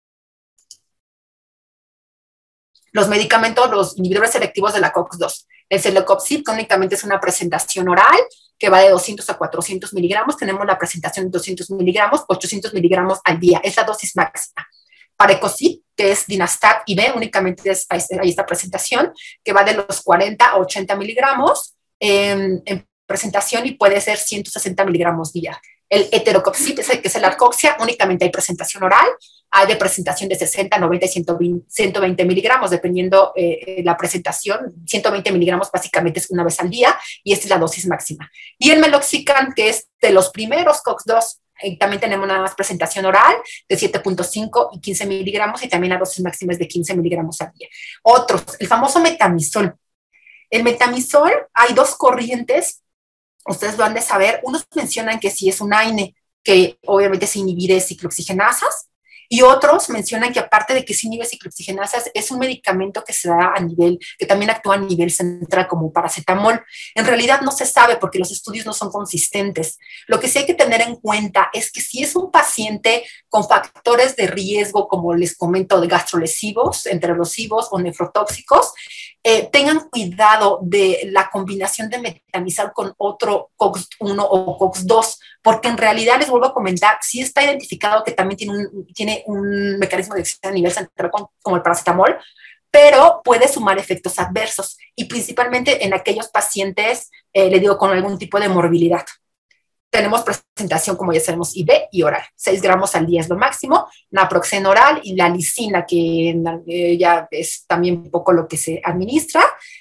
[SPEAKER 2] Los medicamentos, los inhibidores selectivos de la COX dos. El Celecoxib, que únicamente es una presentación oral, que va de doscientos a cuatrocientos miligramos. Tenemos la presentación de doscientos miligramos, ochocientos miligramos al día. Es la dosis máxima. Parecosib, que es Dinastat I B, únicamente es, ahí esta presentación, que va de los cuarenta a ochenta miligramos en, en presentación y puede ser ciento sesenta miligramos día. El heterocopsid, que es el arcoxia, únicamente hay presentación oral, hay de presentación de sesenta, noventa y ciento veinte miligramos, dependiendo eh, la presentación. ciento veinte miligramos básicamente es una vez al día y esta es la dosis máxima. Y el meloxicam, que es de los primeros COX dos, eh, también tenemos una más presentación oral de siete punto cinco y quince miligramos y también la dosis máxima es de quince miligramos al día. Otros, el famoso metamizol. El metamizol, hay dos corrientes. Ustedes lo han de saber, unos mencionan que sí es un AINE, que obviamente se inhibe ciclooxigenasas, y otros mencionan que aparte de que se inhibe ciclooxigenasas, es un medicamento que se da a nivel, que también actúa a nivel central como paracetamol. En realidad no se sabe porque los estudios no son consistentes. Lo que sí hay que tener en cuenta es que si es un paciente con factores de riesgo, como les comento, de gastrolesivos, enterolesivos o nefrotóxicos, Eh, tengan cuidado de la combinación de metamizol con otro COX uno o COX dos, porque en realidad les vuelvo a comentar, sí está identificado que también tiene un, tiene un mecanismo de acción a nivel central como el paracetamol, pero puede sumar efectos adversos y principalmente en aquellos pacientes, eh, le digo, con algún tipo de morbilidad. Tenemos presentación, como ya sabemos, I V y oral. seis gramos al día es lo máximo. Naproxen oral y la lisina, que eh, ya es también un poco lo que se administra.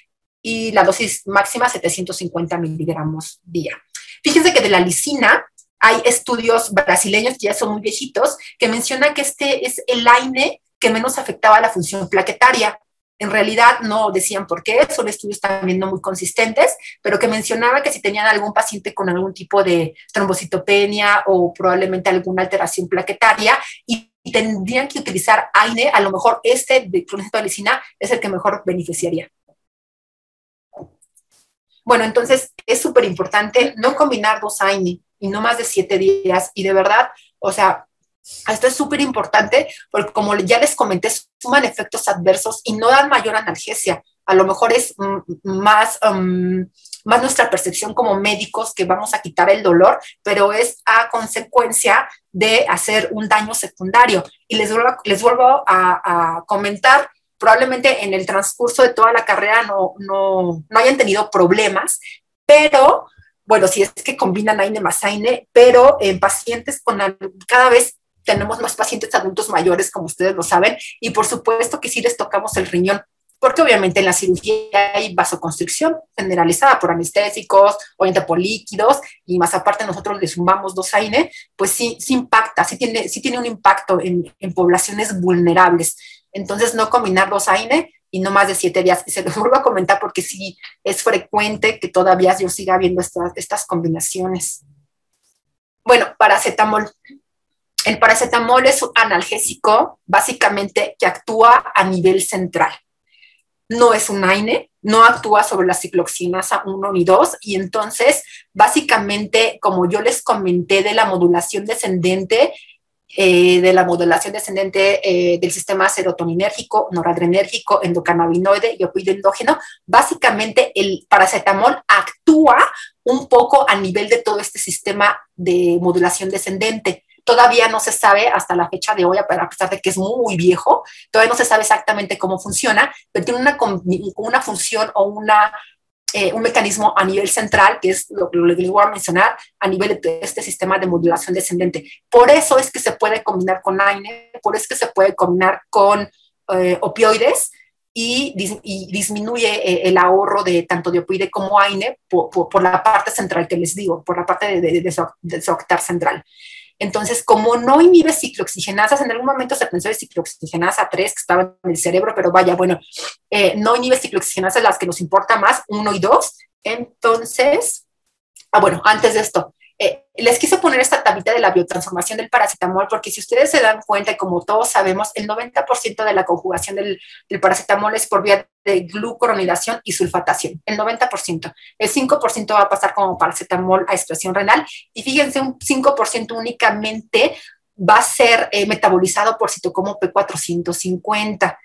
[SPEAKER 2] Y la dosis máxima, setecientos cincuenta miligramos día. Fíjense que de la lisina hay estudios brasileños que ya son muy viejitos que mencionan que este es el AINE que menos afectaba la función plaquetaria. En realidad no decían por qué, son estudios también no muy consistentes, pero que mencionaba que si tenían algún paciente con algún tipo de trombocitopenia o probablemente alguna alteración plaquetaria y tendrían que utilizar AINE, a lo mejor este de clonazepam es el que mejor beneficiaría. Bueno, entonces es súper importante no combinar dos AINE y no más de siete días y de verdad, o sea, esto es súper importante porque como ya les comenté, suman efectos adversos y no dan mayor analgesia. A lo mejor es mm, más, um, más nuestra percepción como médicos que vamos a quitar el dolor, pero es a consecuencia de hacer un daño secundario. Y les vuelvo, les vuelvo a, a comentar, probablemente en el transcurso de toda la carrera no, no, no hayan tenido problemas, pero bueno, si es que combinan AINE más AINE, pero en pacientes con cada vez tenemos más pacientes adultos mayores, como ustedes lo saben, y por supuesto que sí les tocamos el riñón, porque obviamente en la cirugía hay vasoconstricción generalizada por anestésicos o intapolíquidos, y más aparte nosotros le sumamos dos AINE, pues sí, sí impacta, sí tiene, sí tiene un impacto en, en poblaciones vulnerables. Entonces no combinar dos AINE y no más de siete días. Y se los vuelvo a comentar porque sí es frecuente que todavía yo siga viendo estas, estas combinaciones. Bueno, paracetamol. El paracetamol es un analgésico, básicamente, que actúa a nivel central. No es un AINE, no actúa sobre la ciclooxigenasa uno ni dos, y entonces, básicamente, como yo les comenté de la modulación descendente, eh, de la modulación descendente eh, del sistema serotoninérgico, noradrenérgico, endocannabinoide y opioide endógeno, básicamente el paracetamol actúa un poco a nivel de todo este sistema de modulación descendente. Todavía no se sabe hasta la fecha de hoy, a pesar de que es muy viejo, todavía no se sabe exactamente cómo funciona, pero tiene una, una función o una, eh, un mecanismo a nivel central, que es lo que les voy a mencionar, a nivel de este sistema de modulación descendente. Por eso es que se puede combinar con AINE, por eso es que se puede combinar con eh, opioides, y, dis, y disminuye eh, el ahorro de tanto de opioide como AINE por, por, por la parte central que les digo, por la parte de, de, de, su, de su octar central. Entonces, como no inhibe ciclooxigenasas, en algún momento se pensó de ciclooxigenasa tres que estaba en el cerebro, pero vaya, bueno, eh, no inhibe ciclooxigenasas, las que nos importa más, uno y dos. Entonces, ah, bueno, antes de esto, eh, les quise poner esta tablita de la biotransformación del paracetamol, porque si ustedes se dan cuenta, y como todos sabemos, el noventa por ciento de la conjugación del, del paracetamol es por vía de glucuronidación y sulfatación, el noventa por ciento. El cinco por ciento va a pasar como paracetamol a excreción renal, y fíjense, un cinco por ciento únicamente va a ser eh, metabolizado por citocromo P cuatrocientos cincuenta.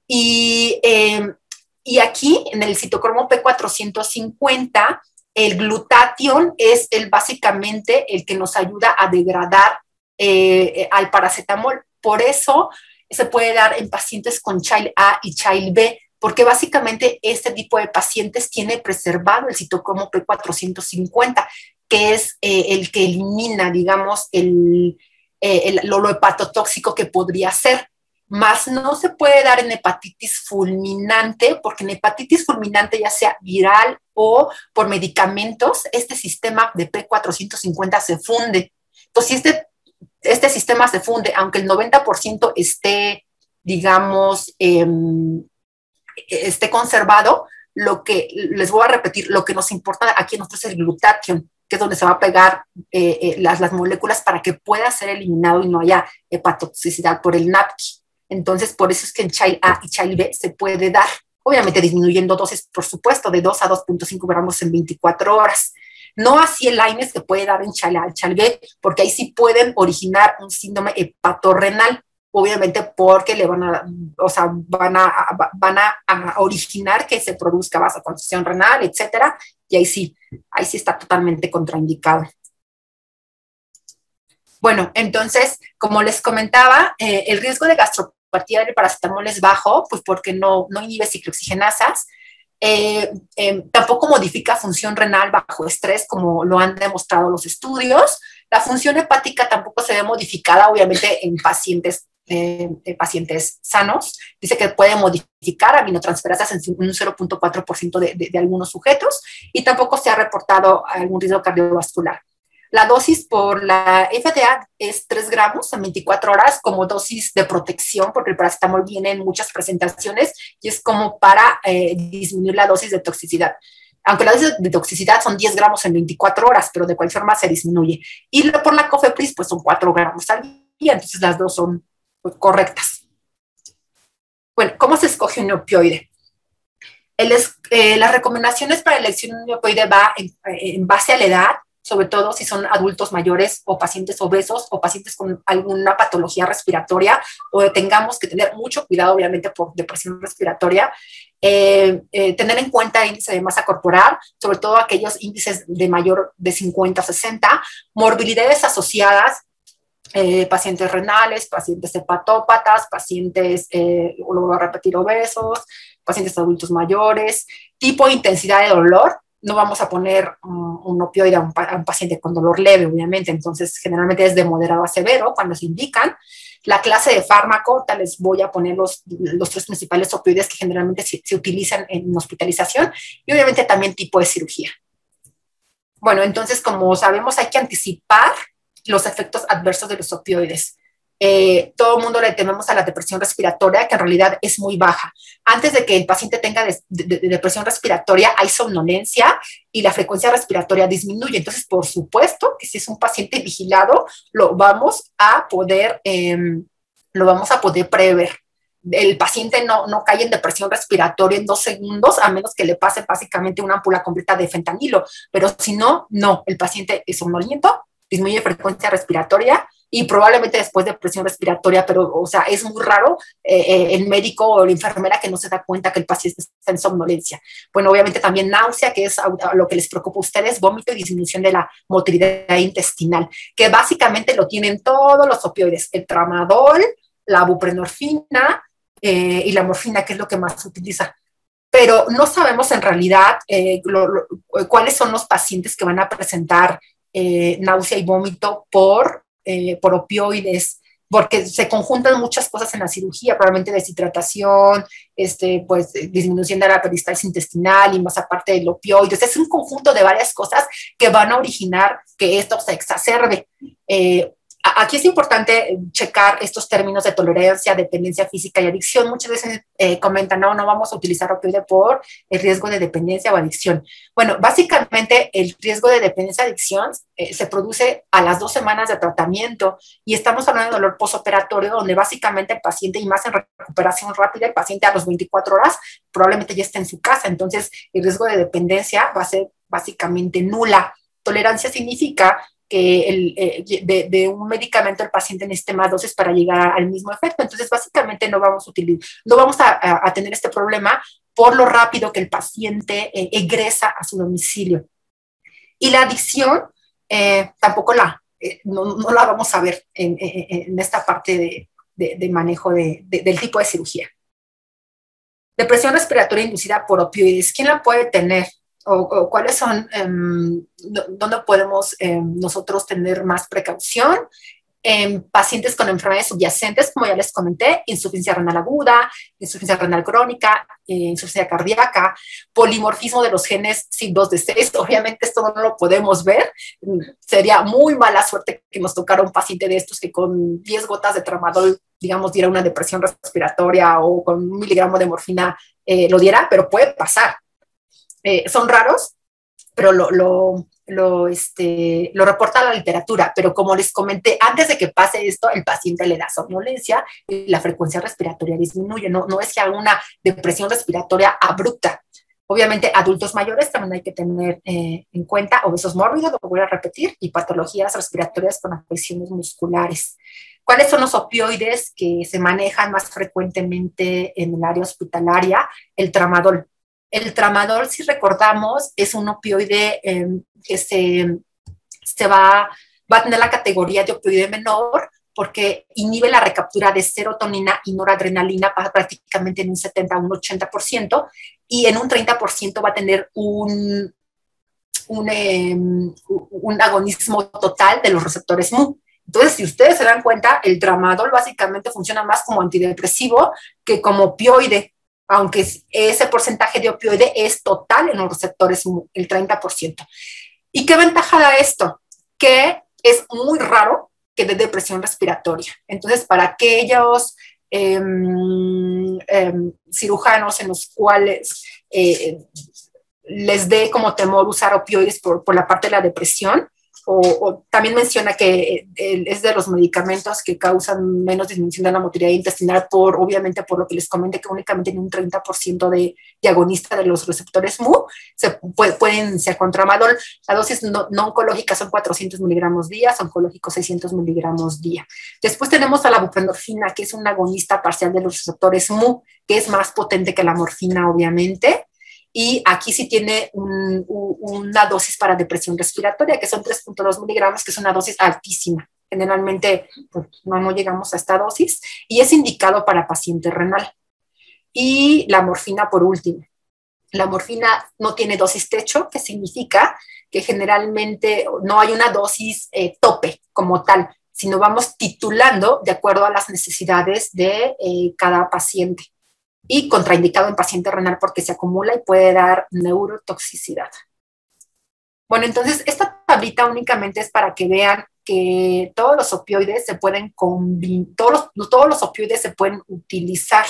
[SPEAKER 2] Y, eh, y aquí, en el citocromo P cuatrocientos cincuenta, el glutatión es el, básicamente el que nos ayuda a degradar eh, al paracetamol. Por eso se puede dar en pacientes con Child A y Child B, porque básicamente este tipo de pacientes tiene preservado el citocromo P cuatrocientos cincuenta, que es eh, el que elimina, digamos, el, eh, el, lo, lo hepatotóxico que podría ser. Más no se puede dar en hepatitis fulminante, porque en hepatitis fulminante, ya sea viral o por medicamentos, este sistema de P cuatrocientos cincuenta se funde. Entonces, si este, este sistema se funde, aunque el noventa por ciento esté, digamos, eh, esté conservado, lo que, les voy a repetir, lo que nos importa aquí a nosotros es el glutatión, que es donde se va a pegar eh, eh, las, las moléculas para que pueda ser eliminado y no haya hepatotoxicidad por el N A P K I. Entonces, por eso es que en Child A y Child B se puede dar, obviamente disminuyendo dosis, por supuesto, de dos a dos punto cinco gramos en veinticuatro horas. No así el AINE se puede dar en Child A y Child B, porque ahí sí pueden originar un síndrome hepatorrenal, obviamente porque le van a, o sea, van a, van a, a originar que se produzca vasoconstricción renal, etcétera, y ahí sí, ahí sí está totalmente contraindicado. Bueno, entonces, como les comentaba, eh, el riesgo de gastropatía del paracetamol es bajo, pues porque no, no inhibe ciclooxigenasas, eh, eh, tampoco modifica función renal bajo estrés, como lo han demostrado los estudios. La función hepática tampoco se ve modificada, obviamente, en pacientes Eh, de pacientes sanos. Dice que puede modificar aminotransferasas en un cero punto cuatro por ciento de, de, de algunos sujetos, y tampoco se ha reportado algún riesgo cardiovascular. La dosis por la F D A es tres gramos en veinticuatro horas como dosis de protección, porque el paracetamol viene en muchas presentaciones y es como para eh, disminuir la dosis de toxicidad. Aunque la dosis de toxicidad son diez gramos en veinticuatro horas, pero de cualquier forma se disminuye. Y por la Cofepris, pues son cuatro gramos al día, entonces las dos son pues, correctas. Bueno, ¿cómo se escoge un opioide? El, eh, las recomendaciones para elección de un opioide va en, en base a la edad, sobre todo si son adultos mayores o pacientes obesos o pacientes con alguna patología respiratoria, o tengamos que tener mucho cuidado, obviamente, por depresión respiratoria. Eh, eh, tener en cuenta el índice de masa corporal, sobre todo aquellos índices de mayor de cincuenta o sesenta, morbilidades asociadas, Eh, pacientes renales, pacientes hepatópatas, pacientes, eh, lo voy a repetir, obesos, pacientes adultos mayores, tipo de intensidad de dolor. No vamos a poner um, un opioide a un, a un paciente con dolor leve, obviamente, entonces generalmente es de moderado a severo cuando se indican. La clase de fármaco, tal les voy a poner los, los tres principales opioides que generalmente se, se utilizan en hospitalización, y obviamente también tipo de cirugía. Bueno, entonces, como sabemos, hay que anticipar los efectos adversos de los opioides. Eh, todo el mundo le tememos a la depresión respiratoria, que en realidad es muy baja. Antes de que el paciente tenga de, de, de depresión respiratoria, hay somnolencia y la frecuencia respiratoria disminuye. Entonces, por supuesto que si es un paciente vigilado, lo vamos a poder, eh, lo vamos a poder prever. El paciente no, no cae en depresión respiratoria en dos segundos, a menos que le pase básicamente una ampolla completa de fentanilo. Pero si no, no, el paciente es somnoliento, disminuye frecuencia respiratoria y probablemente después de presión respiratoria, pero, o sea, es muy raro eh, eh, el médico o la enfermera que no se da cuenta que el paciente está en somnolencia. Bueno, obviamente también náusea, que es a, a lo que les preocupa a ustedes, vómito y disminución de la motilidad intestinal, que básicamente lo tienen todos los opioides, el tramadol, la buprenorfina eh, y la morfina, que es lo que más se utiliza. Pero no sabemos en realidad eh, lo, lo, cuáles son los pacientes que van a presentar Eh, náusea y vómito por, eh, por opioides, porque se conjuntan muchas cosas en la cirugía, probablemente deshidratación, este, pues, disminución de la peristalsis intestinal y más aparte del opioide. Es un conjunto de varias cosas que van a originar que esto se exacerbe. Eh, Aquí es importante checar estos términos de tolerancia, dependencia física y adicción. Muchas veces eh, comentan, no, no vamos a utilizar opioide por el riesgo de dependencia o adicción. Bueno, básicamente el riesgo de dependencia o adicción eh, se produce a las dos semanas de tratamiento, y estamos hablando de dolor postoperatorio, donde básicamente el paciente, y más en recuperación rápida, el paciente a las veinticuatro horas probablemente ya está en su casa. Entonces el riesgo de dependencia va a ser básicamente nula. Tolerancia significa que el, eh, de, de un medicamento el paciente necesite más dosis para llegar al mismo efecto. Entonces, básicamente no vamos a, utilizar, no vamos a, a, a tener este problema por lo rápido que el paciente eh, egresa a su domicilio. Y la adicción, eh, tampoco la, eh, no, no la vamos a ver en, en, en esta parte de, de, de manejo de, de, del tipo de cirugía. Depresión respiratoria inducida por opioides, ¿quién la puede tener? O, o cuáles son, um, dónde podemos um, nosotros tener más precaución. En pacientes con enfermedades subyacentes, como ya les comenté, insuficiencia renal aguda, insuficiencia renal crónica, eh, insuficiencia cardíaca, polimorfismo de los genes C Y P dos D seis, obviamente esto no lo podemos ver, sería muy mala suerte que nos tocara un paciente de estos que con diez gotas de tramadol, digamos, diera una depresión respiratoria o con un miligramo de morfina eh, lo diera, pero puede pasar. Eh, son raros, pero lo, lo, lo, este, lo reporta la literatura, pero como les comenté, antes de que pase esto, el paciente le da somnolencia y la frecuencia respiratoria disminuye, no, no es que haga una depresión respiratoria abrupta. Obviamente, adultos mayores también hay que tener eh, en cuenta, obesos mórbidos, lo voy a repetir, y patologías respiratorias con afecciones musculares. ¿Cuáles son los opioides que se manejan más frecuentemente en el área hospitalaria? El tramadol. El tramadol, si recordamos, es un opioide eh, que se, se va, va a tener la categoría de opioide menor porque inhibe la recaptura de serotonina y noradrenalina prácticamente en un setenta a un ochenta por ciento y en un treinta por ciento va a tener un, un, eh, un agonismo total de los receptores M U. Entonces, si ustedes se dan cuenta, el tramadol básicamente funciona más como antidepresivo que como opioide, aunque ese porcentaje de opioide es total en los receptores, el treinta por ciento. ¿Y qué ventaja da esto? Que es muy raro que dé depresión respiratoria. Entonces, para aquellos eh, eh, cirujanos en los cuales eh, les dé como temor usar opioides por, por la parte de la depresión, O, o también menciona que es de los medicamentos que causan menos disminución de la motilidad intestinal, por, obviamente por lo que les comenté, que únicamente tiene un treinta por ciento de, de agonista de los receptores M U, se puede, pueden ser con tramadol. La dosis no, no oncológica son cuatrocientos miligramos día, oncológicos seiscientos miligramos día. Después tenemos a la buprenorfina, que es un agonista parcial de los receptores M U, que es más potente que la morfina, obviamente. Y aquí sí tiene un, un, una dosis para depresión respiratoria, que son tres punto dos miligramos, que es una dosis altísima. Generalmente pues, no, no llegamos a esta dosis y es indicado para paciente renal. Y la morfina por último. La morfina no tiene dosis techo, que significa que generalmente no hay una dosis eh, tope como tal, sino vamos titulando de acuerdo a las necesidades de eh, cada paciente. Y contraindicado en paciente renal porque se acumula y puede dar neurotoxicidad. Bueno, entonces esta tablita únicamente es para que vean que todos los opioides se pueden combinar, todos los, todos los opioides se pueden utilizar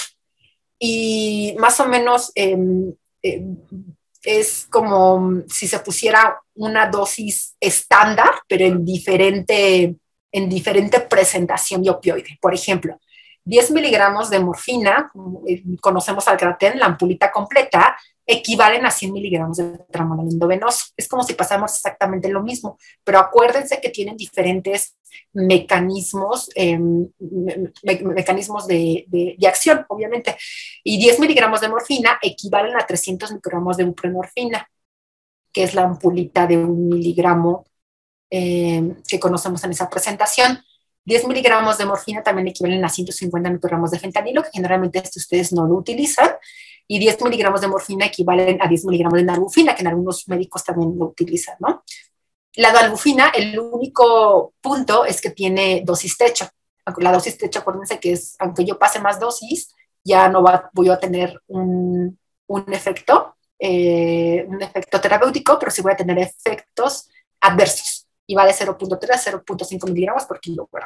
[SPEAKER 2] y más o menos eh, eh, es como si se pusiera una dosis estándar, pero en diferente, en diferente presentación de opioide. Por ejemplo, diez miligramos de morfina, conocemos al Algraten, la ampulita completa, equivalen a cien miligramos de tramadol endovenoso. Es como si pasáramos exactamente lo mismo, pero acuérdense que tienen diferentes mecanismos, eh, me, mecanismos de, de, de acción, obviamente. Y diez miligramos de morfina equivalen a trescientos microgramos de buprenorfina, que es la ampulita de un miligramo eh, que conocemos en esa presentación. diez miligramos de morfina también equivalen a ciento cincuenta microgramos de fentanilo, que generalmente este ustedes no lo utilizan, y diez miligramos de morfina equivalen a diez miligramos de nalbufina, que en algunos médicos también lo utilizan, ¿no? La nalbufina, el único punto es que tiene dosis techo. La dosis techo, acuérdense que es, aunque yo pase más dosis, ya no va, voy a tener un, un efecto, eh, un efecto terapéutico, pero sí voy a tener efectos adversos. Y va de cero punto tres a cero punto cinco miligramos por kilogramo.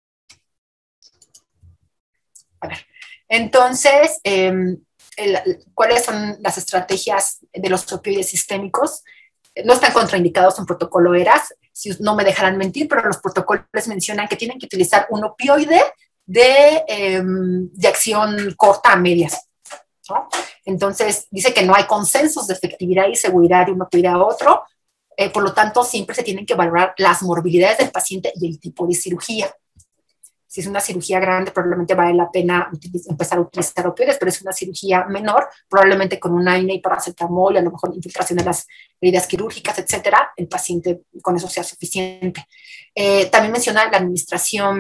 [SPEAKER 2] A ver, entonces, eh, el, ¿cuáles son las estrategias de los opioides sistémicos? No están contraindicados en protocolo E R A S, si no me dejarán mentir, pero los protocolos mencionan que tienen que utilizar un opioide de, eh, de acción corta a medias, ¿no? Entonces, dice que no hay consensos de efectividad y seguridad de un opioide a otro. Eh, por lo tanto, siempre se tienen que valorar las morbilidades del paciente y el tipo de cirugía. Si es una cirugía grande, probablemente vale la pena empezar a utilizar opioides, pero es una cirugía menor, probablemente con una AINE y paracetamol, a lo mejor infiltración de las heridas quirúrgicas, etcétera, el paciente con eso sea suficiente. Eh, también menciona la administración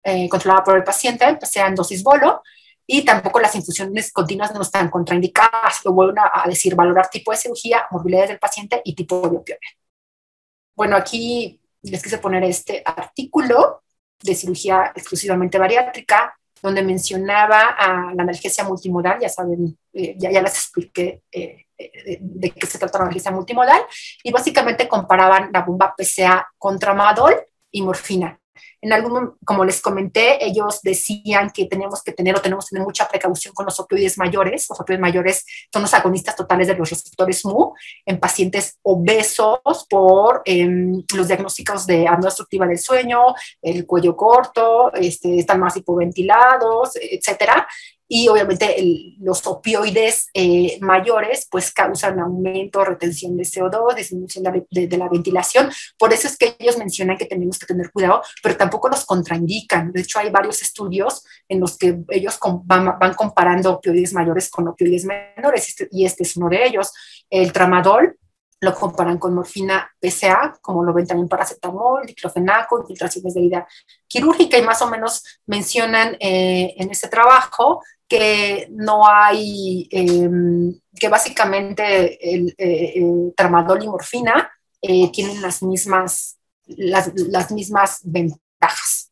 [SPEAKER 2] eh, controlada por el paciente, sea en dosis bolo, y tampoco las infusiones continuas no están contraindicadas. Lo vuelven a, a decir, valorar tipo de cirugía, morbilidad del paciente y tipo de opioide. Bueno, aquí les quise poner este artículo de cirugía exclusivamente bariátrica, donde mencionaba a la analgesia multimodal. Ya saben, eh, ya, ya les expliqué eh, de, de qué se trata la analgesia multimodal, y básicamente comparaban la bomba P C A con tramadol y morfina. En algún, como les comenté, ellos decían que tenemos que tener o tenemos que tener mucha precaución con los opioides mayores. Los opioides mayores son los agonistas totales de los receptores M U en pacientes obesos por eh, los diagnósticos de apnea obstructiva del sueño, el cuello corto, este, están más hipoventilados, etcétera. Y obviamente el, los opioides eh, mayores pues causan aumento, retención de C O dos, disminución de, de, de la ventilación. Por eso es que ellos mencionan que tenemos que tener cuidado, pero tampoco los contraindican. De hecho, hay varios estudios en los que ellos van, van comparando opioides mayores con opioides menores, este, y este es uno de ellos. El tramadol lo comparan con morfina P C A, como lo ven también paracetamol, diclofenaco, infiltraciones de herida quirúrgica, y más o menos mencionan eh, en ese trabajo que no hay, eh, que básicamente el, eh, el tramadol y morfina eh, tienen las mismas, las, las mismas ventajas.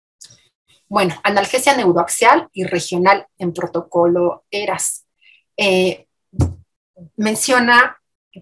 [SPEAKER 2] Bueno, analgesia neuroaxial y regional en protocolo ERAS. Eh, menciona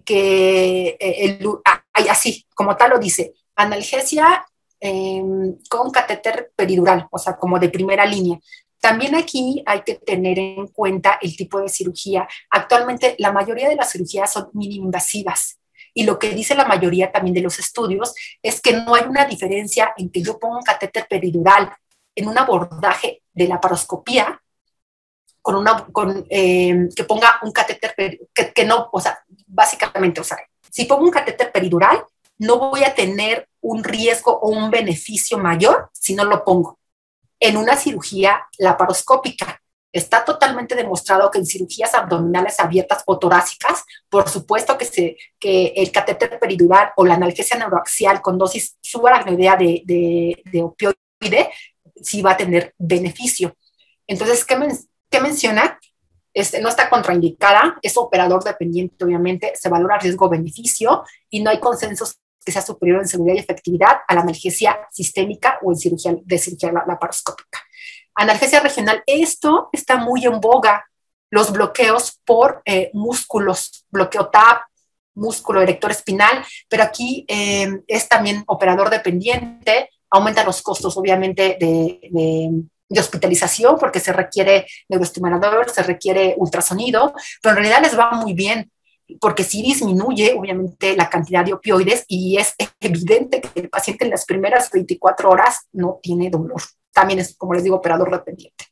[SPEAKER 2] que el, así como tal lo dice, analgesia eh, con catéter peridural, o sea, como de primera línea. También aquí hay que tener en cuenta el tipo de cirugía. Actualmente la mayoría de las cirugías son mínimo invasivas, y lo que dice la mayoría también de los estudios es que no hay una diferencia en que yo ponga un catéter peridural en un abordaje de laparoscopía con una, con, eh, que ponga un catéter, que, que no, o sea, básicamente, o sea, si pongo un catéter peridural, no voy a tener un riesgo o un beneficio mayor si no lo pongo. En una cirugía laparoscópica, está totalmente demostrado que en cirugías abdominales abiertas o torácicas, por supuesto que, se, que el catéter peridural o la analgesia neuroaxial con dosis subaracnoidea de, de, de opioide sí va a tener beneficio. Entonces, ¿qué, men ¿qué menciona? Este, no está contraindicada, es operador dependiente, obviamente, se valora riesgo-beneficio y no hay consensos que sea superior en seguridad y efectividad a la analgesia sistémica o en cirugía de cirugía laparoscópica. Analgesia regional, esto está muy en boga, los bloqueos por eh, músculos, bloqueo T A P, músculo erector espinal, pero aquí eh, es también operador dependiente, aumenta los costos, obviamente, de, de, de hospitalización, porque se requiere neuroestimulador, se requiere ultrasonido, pero en realidad les va muy bien, porque sí disminuye, obviamente, la cantidad de opioides, y es evidente que el paciente en las primeras veinticuatro horas no tiene dolor. También es, como les digo, operador dependiente.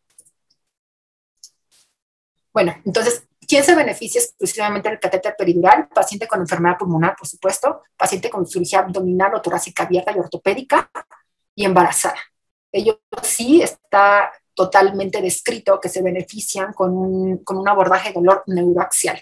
[SPEAKER 2] Bueno, entonces, ¿quién se beneficia exclusivamente del catéter peridural? Paciente con enfermedad pulmonar, por supuesto, paciente con cirugía abdominal o torácica abierta y ortopédica, y embarazada. Ellos sí está totalmente descrito que se benefician con un, con un abordaje de dolor neuroaxial.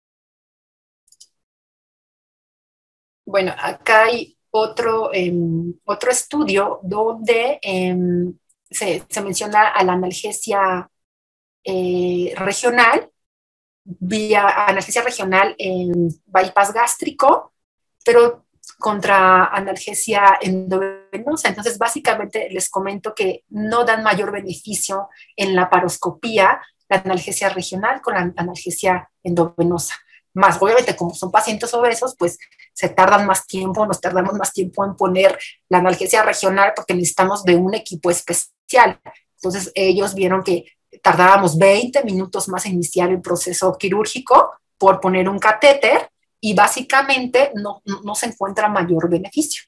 [SPEAKER 2] Bueno, acá hay otro, eh, otro estudio donde eh, se, se menciona a la analgesia eh, regional, vía analgesia regional en bypass gástrico, pero contra analgesia endovenosa. Entonces, básicamente les comento que no dan mayor beneficio en la laparoscopía la analgesia regional con la analgesia endovenosa. Más, obviamente, como son pacientes obesos, pues se tardan más tiempo, nos tardamos más tiempo en poner la analgesia regional porque necesitamos de un equipo especial. Entonces, ellos vieron que tardábamos veinte minutos más en iniciar el proceso quirúrgico por poner un catéter, y básicamente no, no, no se encuentra mayor beneficio.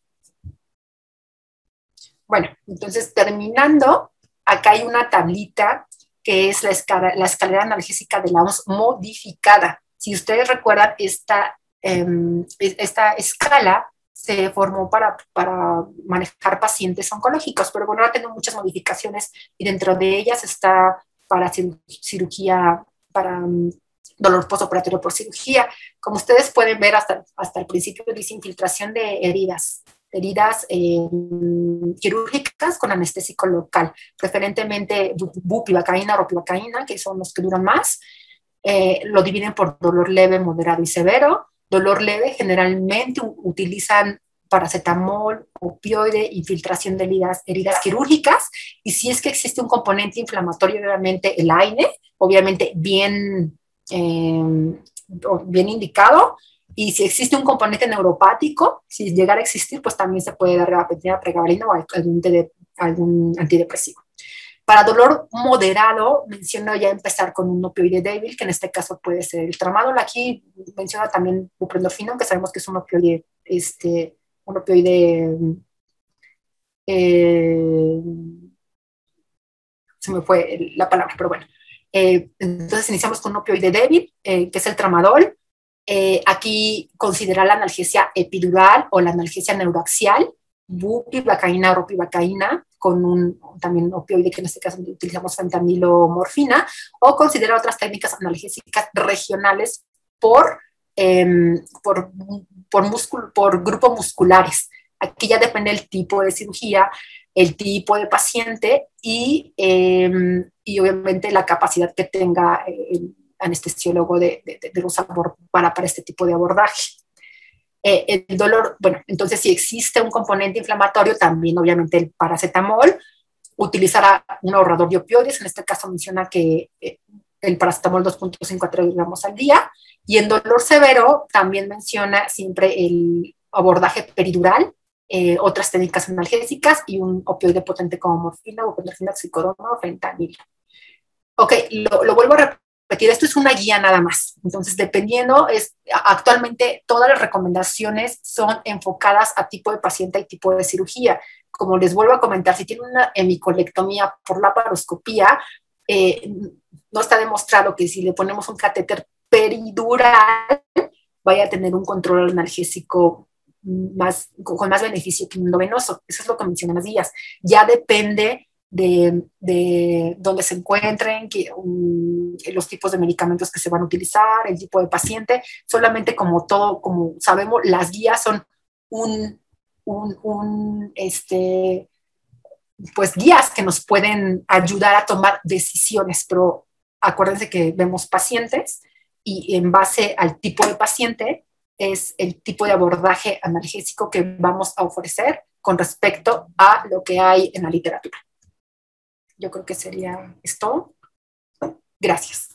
[SPEAKER 2] Bueno, entonces, terminando, acá hay una tablita que es la escala, la escalera analgésica de la O M S modificada. Si ustedes recuerdan, esta, eh, esta escala se formó para, para manejar pacientes oncológicos, pero bueno, ahora tengo muchas modificaciones, y dentro de ellas está para cirugía, para um, dolor postoperatorio por cirugía. Como ustedes pueden ver, hasta, hasta el principio dice infiltración de heridas heridas eh, quirúrgicas con anestésico local, preferentemente bupivacaína o ropivacaína, que son los que duran más. Eh, lo dividen por dolor leve, moderado y severo. Dolor leve generalmente utilizan paracetamol, opioide, infiltración de heridas, heridas quirúrgicas, y si es que existe un componente inflamatorio, obviamente el AINE, obviamente bien, eh, bien indicado, y si existe un componente neuropático, si llegara a existir, pues también se puede dar gabapentina, pregabalina o algún, de, algún antidepresivo. Para dolor moderado, menciono ya empezar con un opioide débil, que en este caso puede ser el tramadol. Aquí menciona también buprenorfina, que sabemos que es un opioide, este, un opioide, eh, se me fue la palabra, pero bueno. Eh, entonces iniciamos con un opioide débil, eh, que es el tramadol. Eh, aquí considera la analgesia epidural o la analgesia neuroaxial, bupivacaína o ropivacaína, con un también opioide, que en este caso utilizamos fentanilo o morfina, o considera otras técnicas analgésicas regionales por, eh, por, por, músculo, por grupos musculares. Aquí ya depende el tipo de cirugía, el tipo de paciente y, eh, y obviamente la capacidad que tenga el anestesiólogo de, de, de usar para, para este tipo de abordaje. Eh, el dolor, bueno, entonces si existe un componente inflamatorio, también obviamente el paracetamol, utilizará un ahorrador de opioides, en este caso menciona que eh, el paracetamol dos punto cinco a tres gramos al día, y en dolor severo también menciona siempre el abordaje peridural, eh, otras técnicas analgésicas y un opioide potente como morfina, buprenorfina, oxicodona o fentanilo. Ok, lo, lo vuelvo a repetir, esto es una guía nada más. Entonces, dependiendo, es, actualmente todas las recomendaciones son enfocadas a tipo de paciente y tipo de cirugía. Como les vuelvo a comentar, si tiene una hemicolectomía por laparoscopía, eh, no está demostrado que si le ponemos un catéter peridural vaya a tener un control analgésico más, con más beneficio que un endovenoso. Eso es lo que mencionan las guías. Ya depende de, de dónde se encuentren, que, um, los tipos de medicamentos que se van a utilizar, el tipo de paciente. Solamente como todo, como sabemos, las guías son un, un, un este, pues guías que nos pueden ayudar a tomar decisiones, pero acuérdense que vemos pacientes y en base al tipo de paciente es el tipo de abordaje analgésico que vamos a ofrecer con respecto a lo que hay en la literatura. Yo creo que sería esto. Gracias.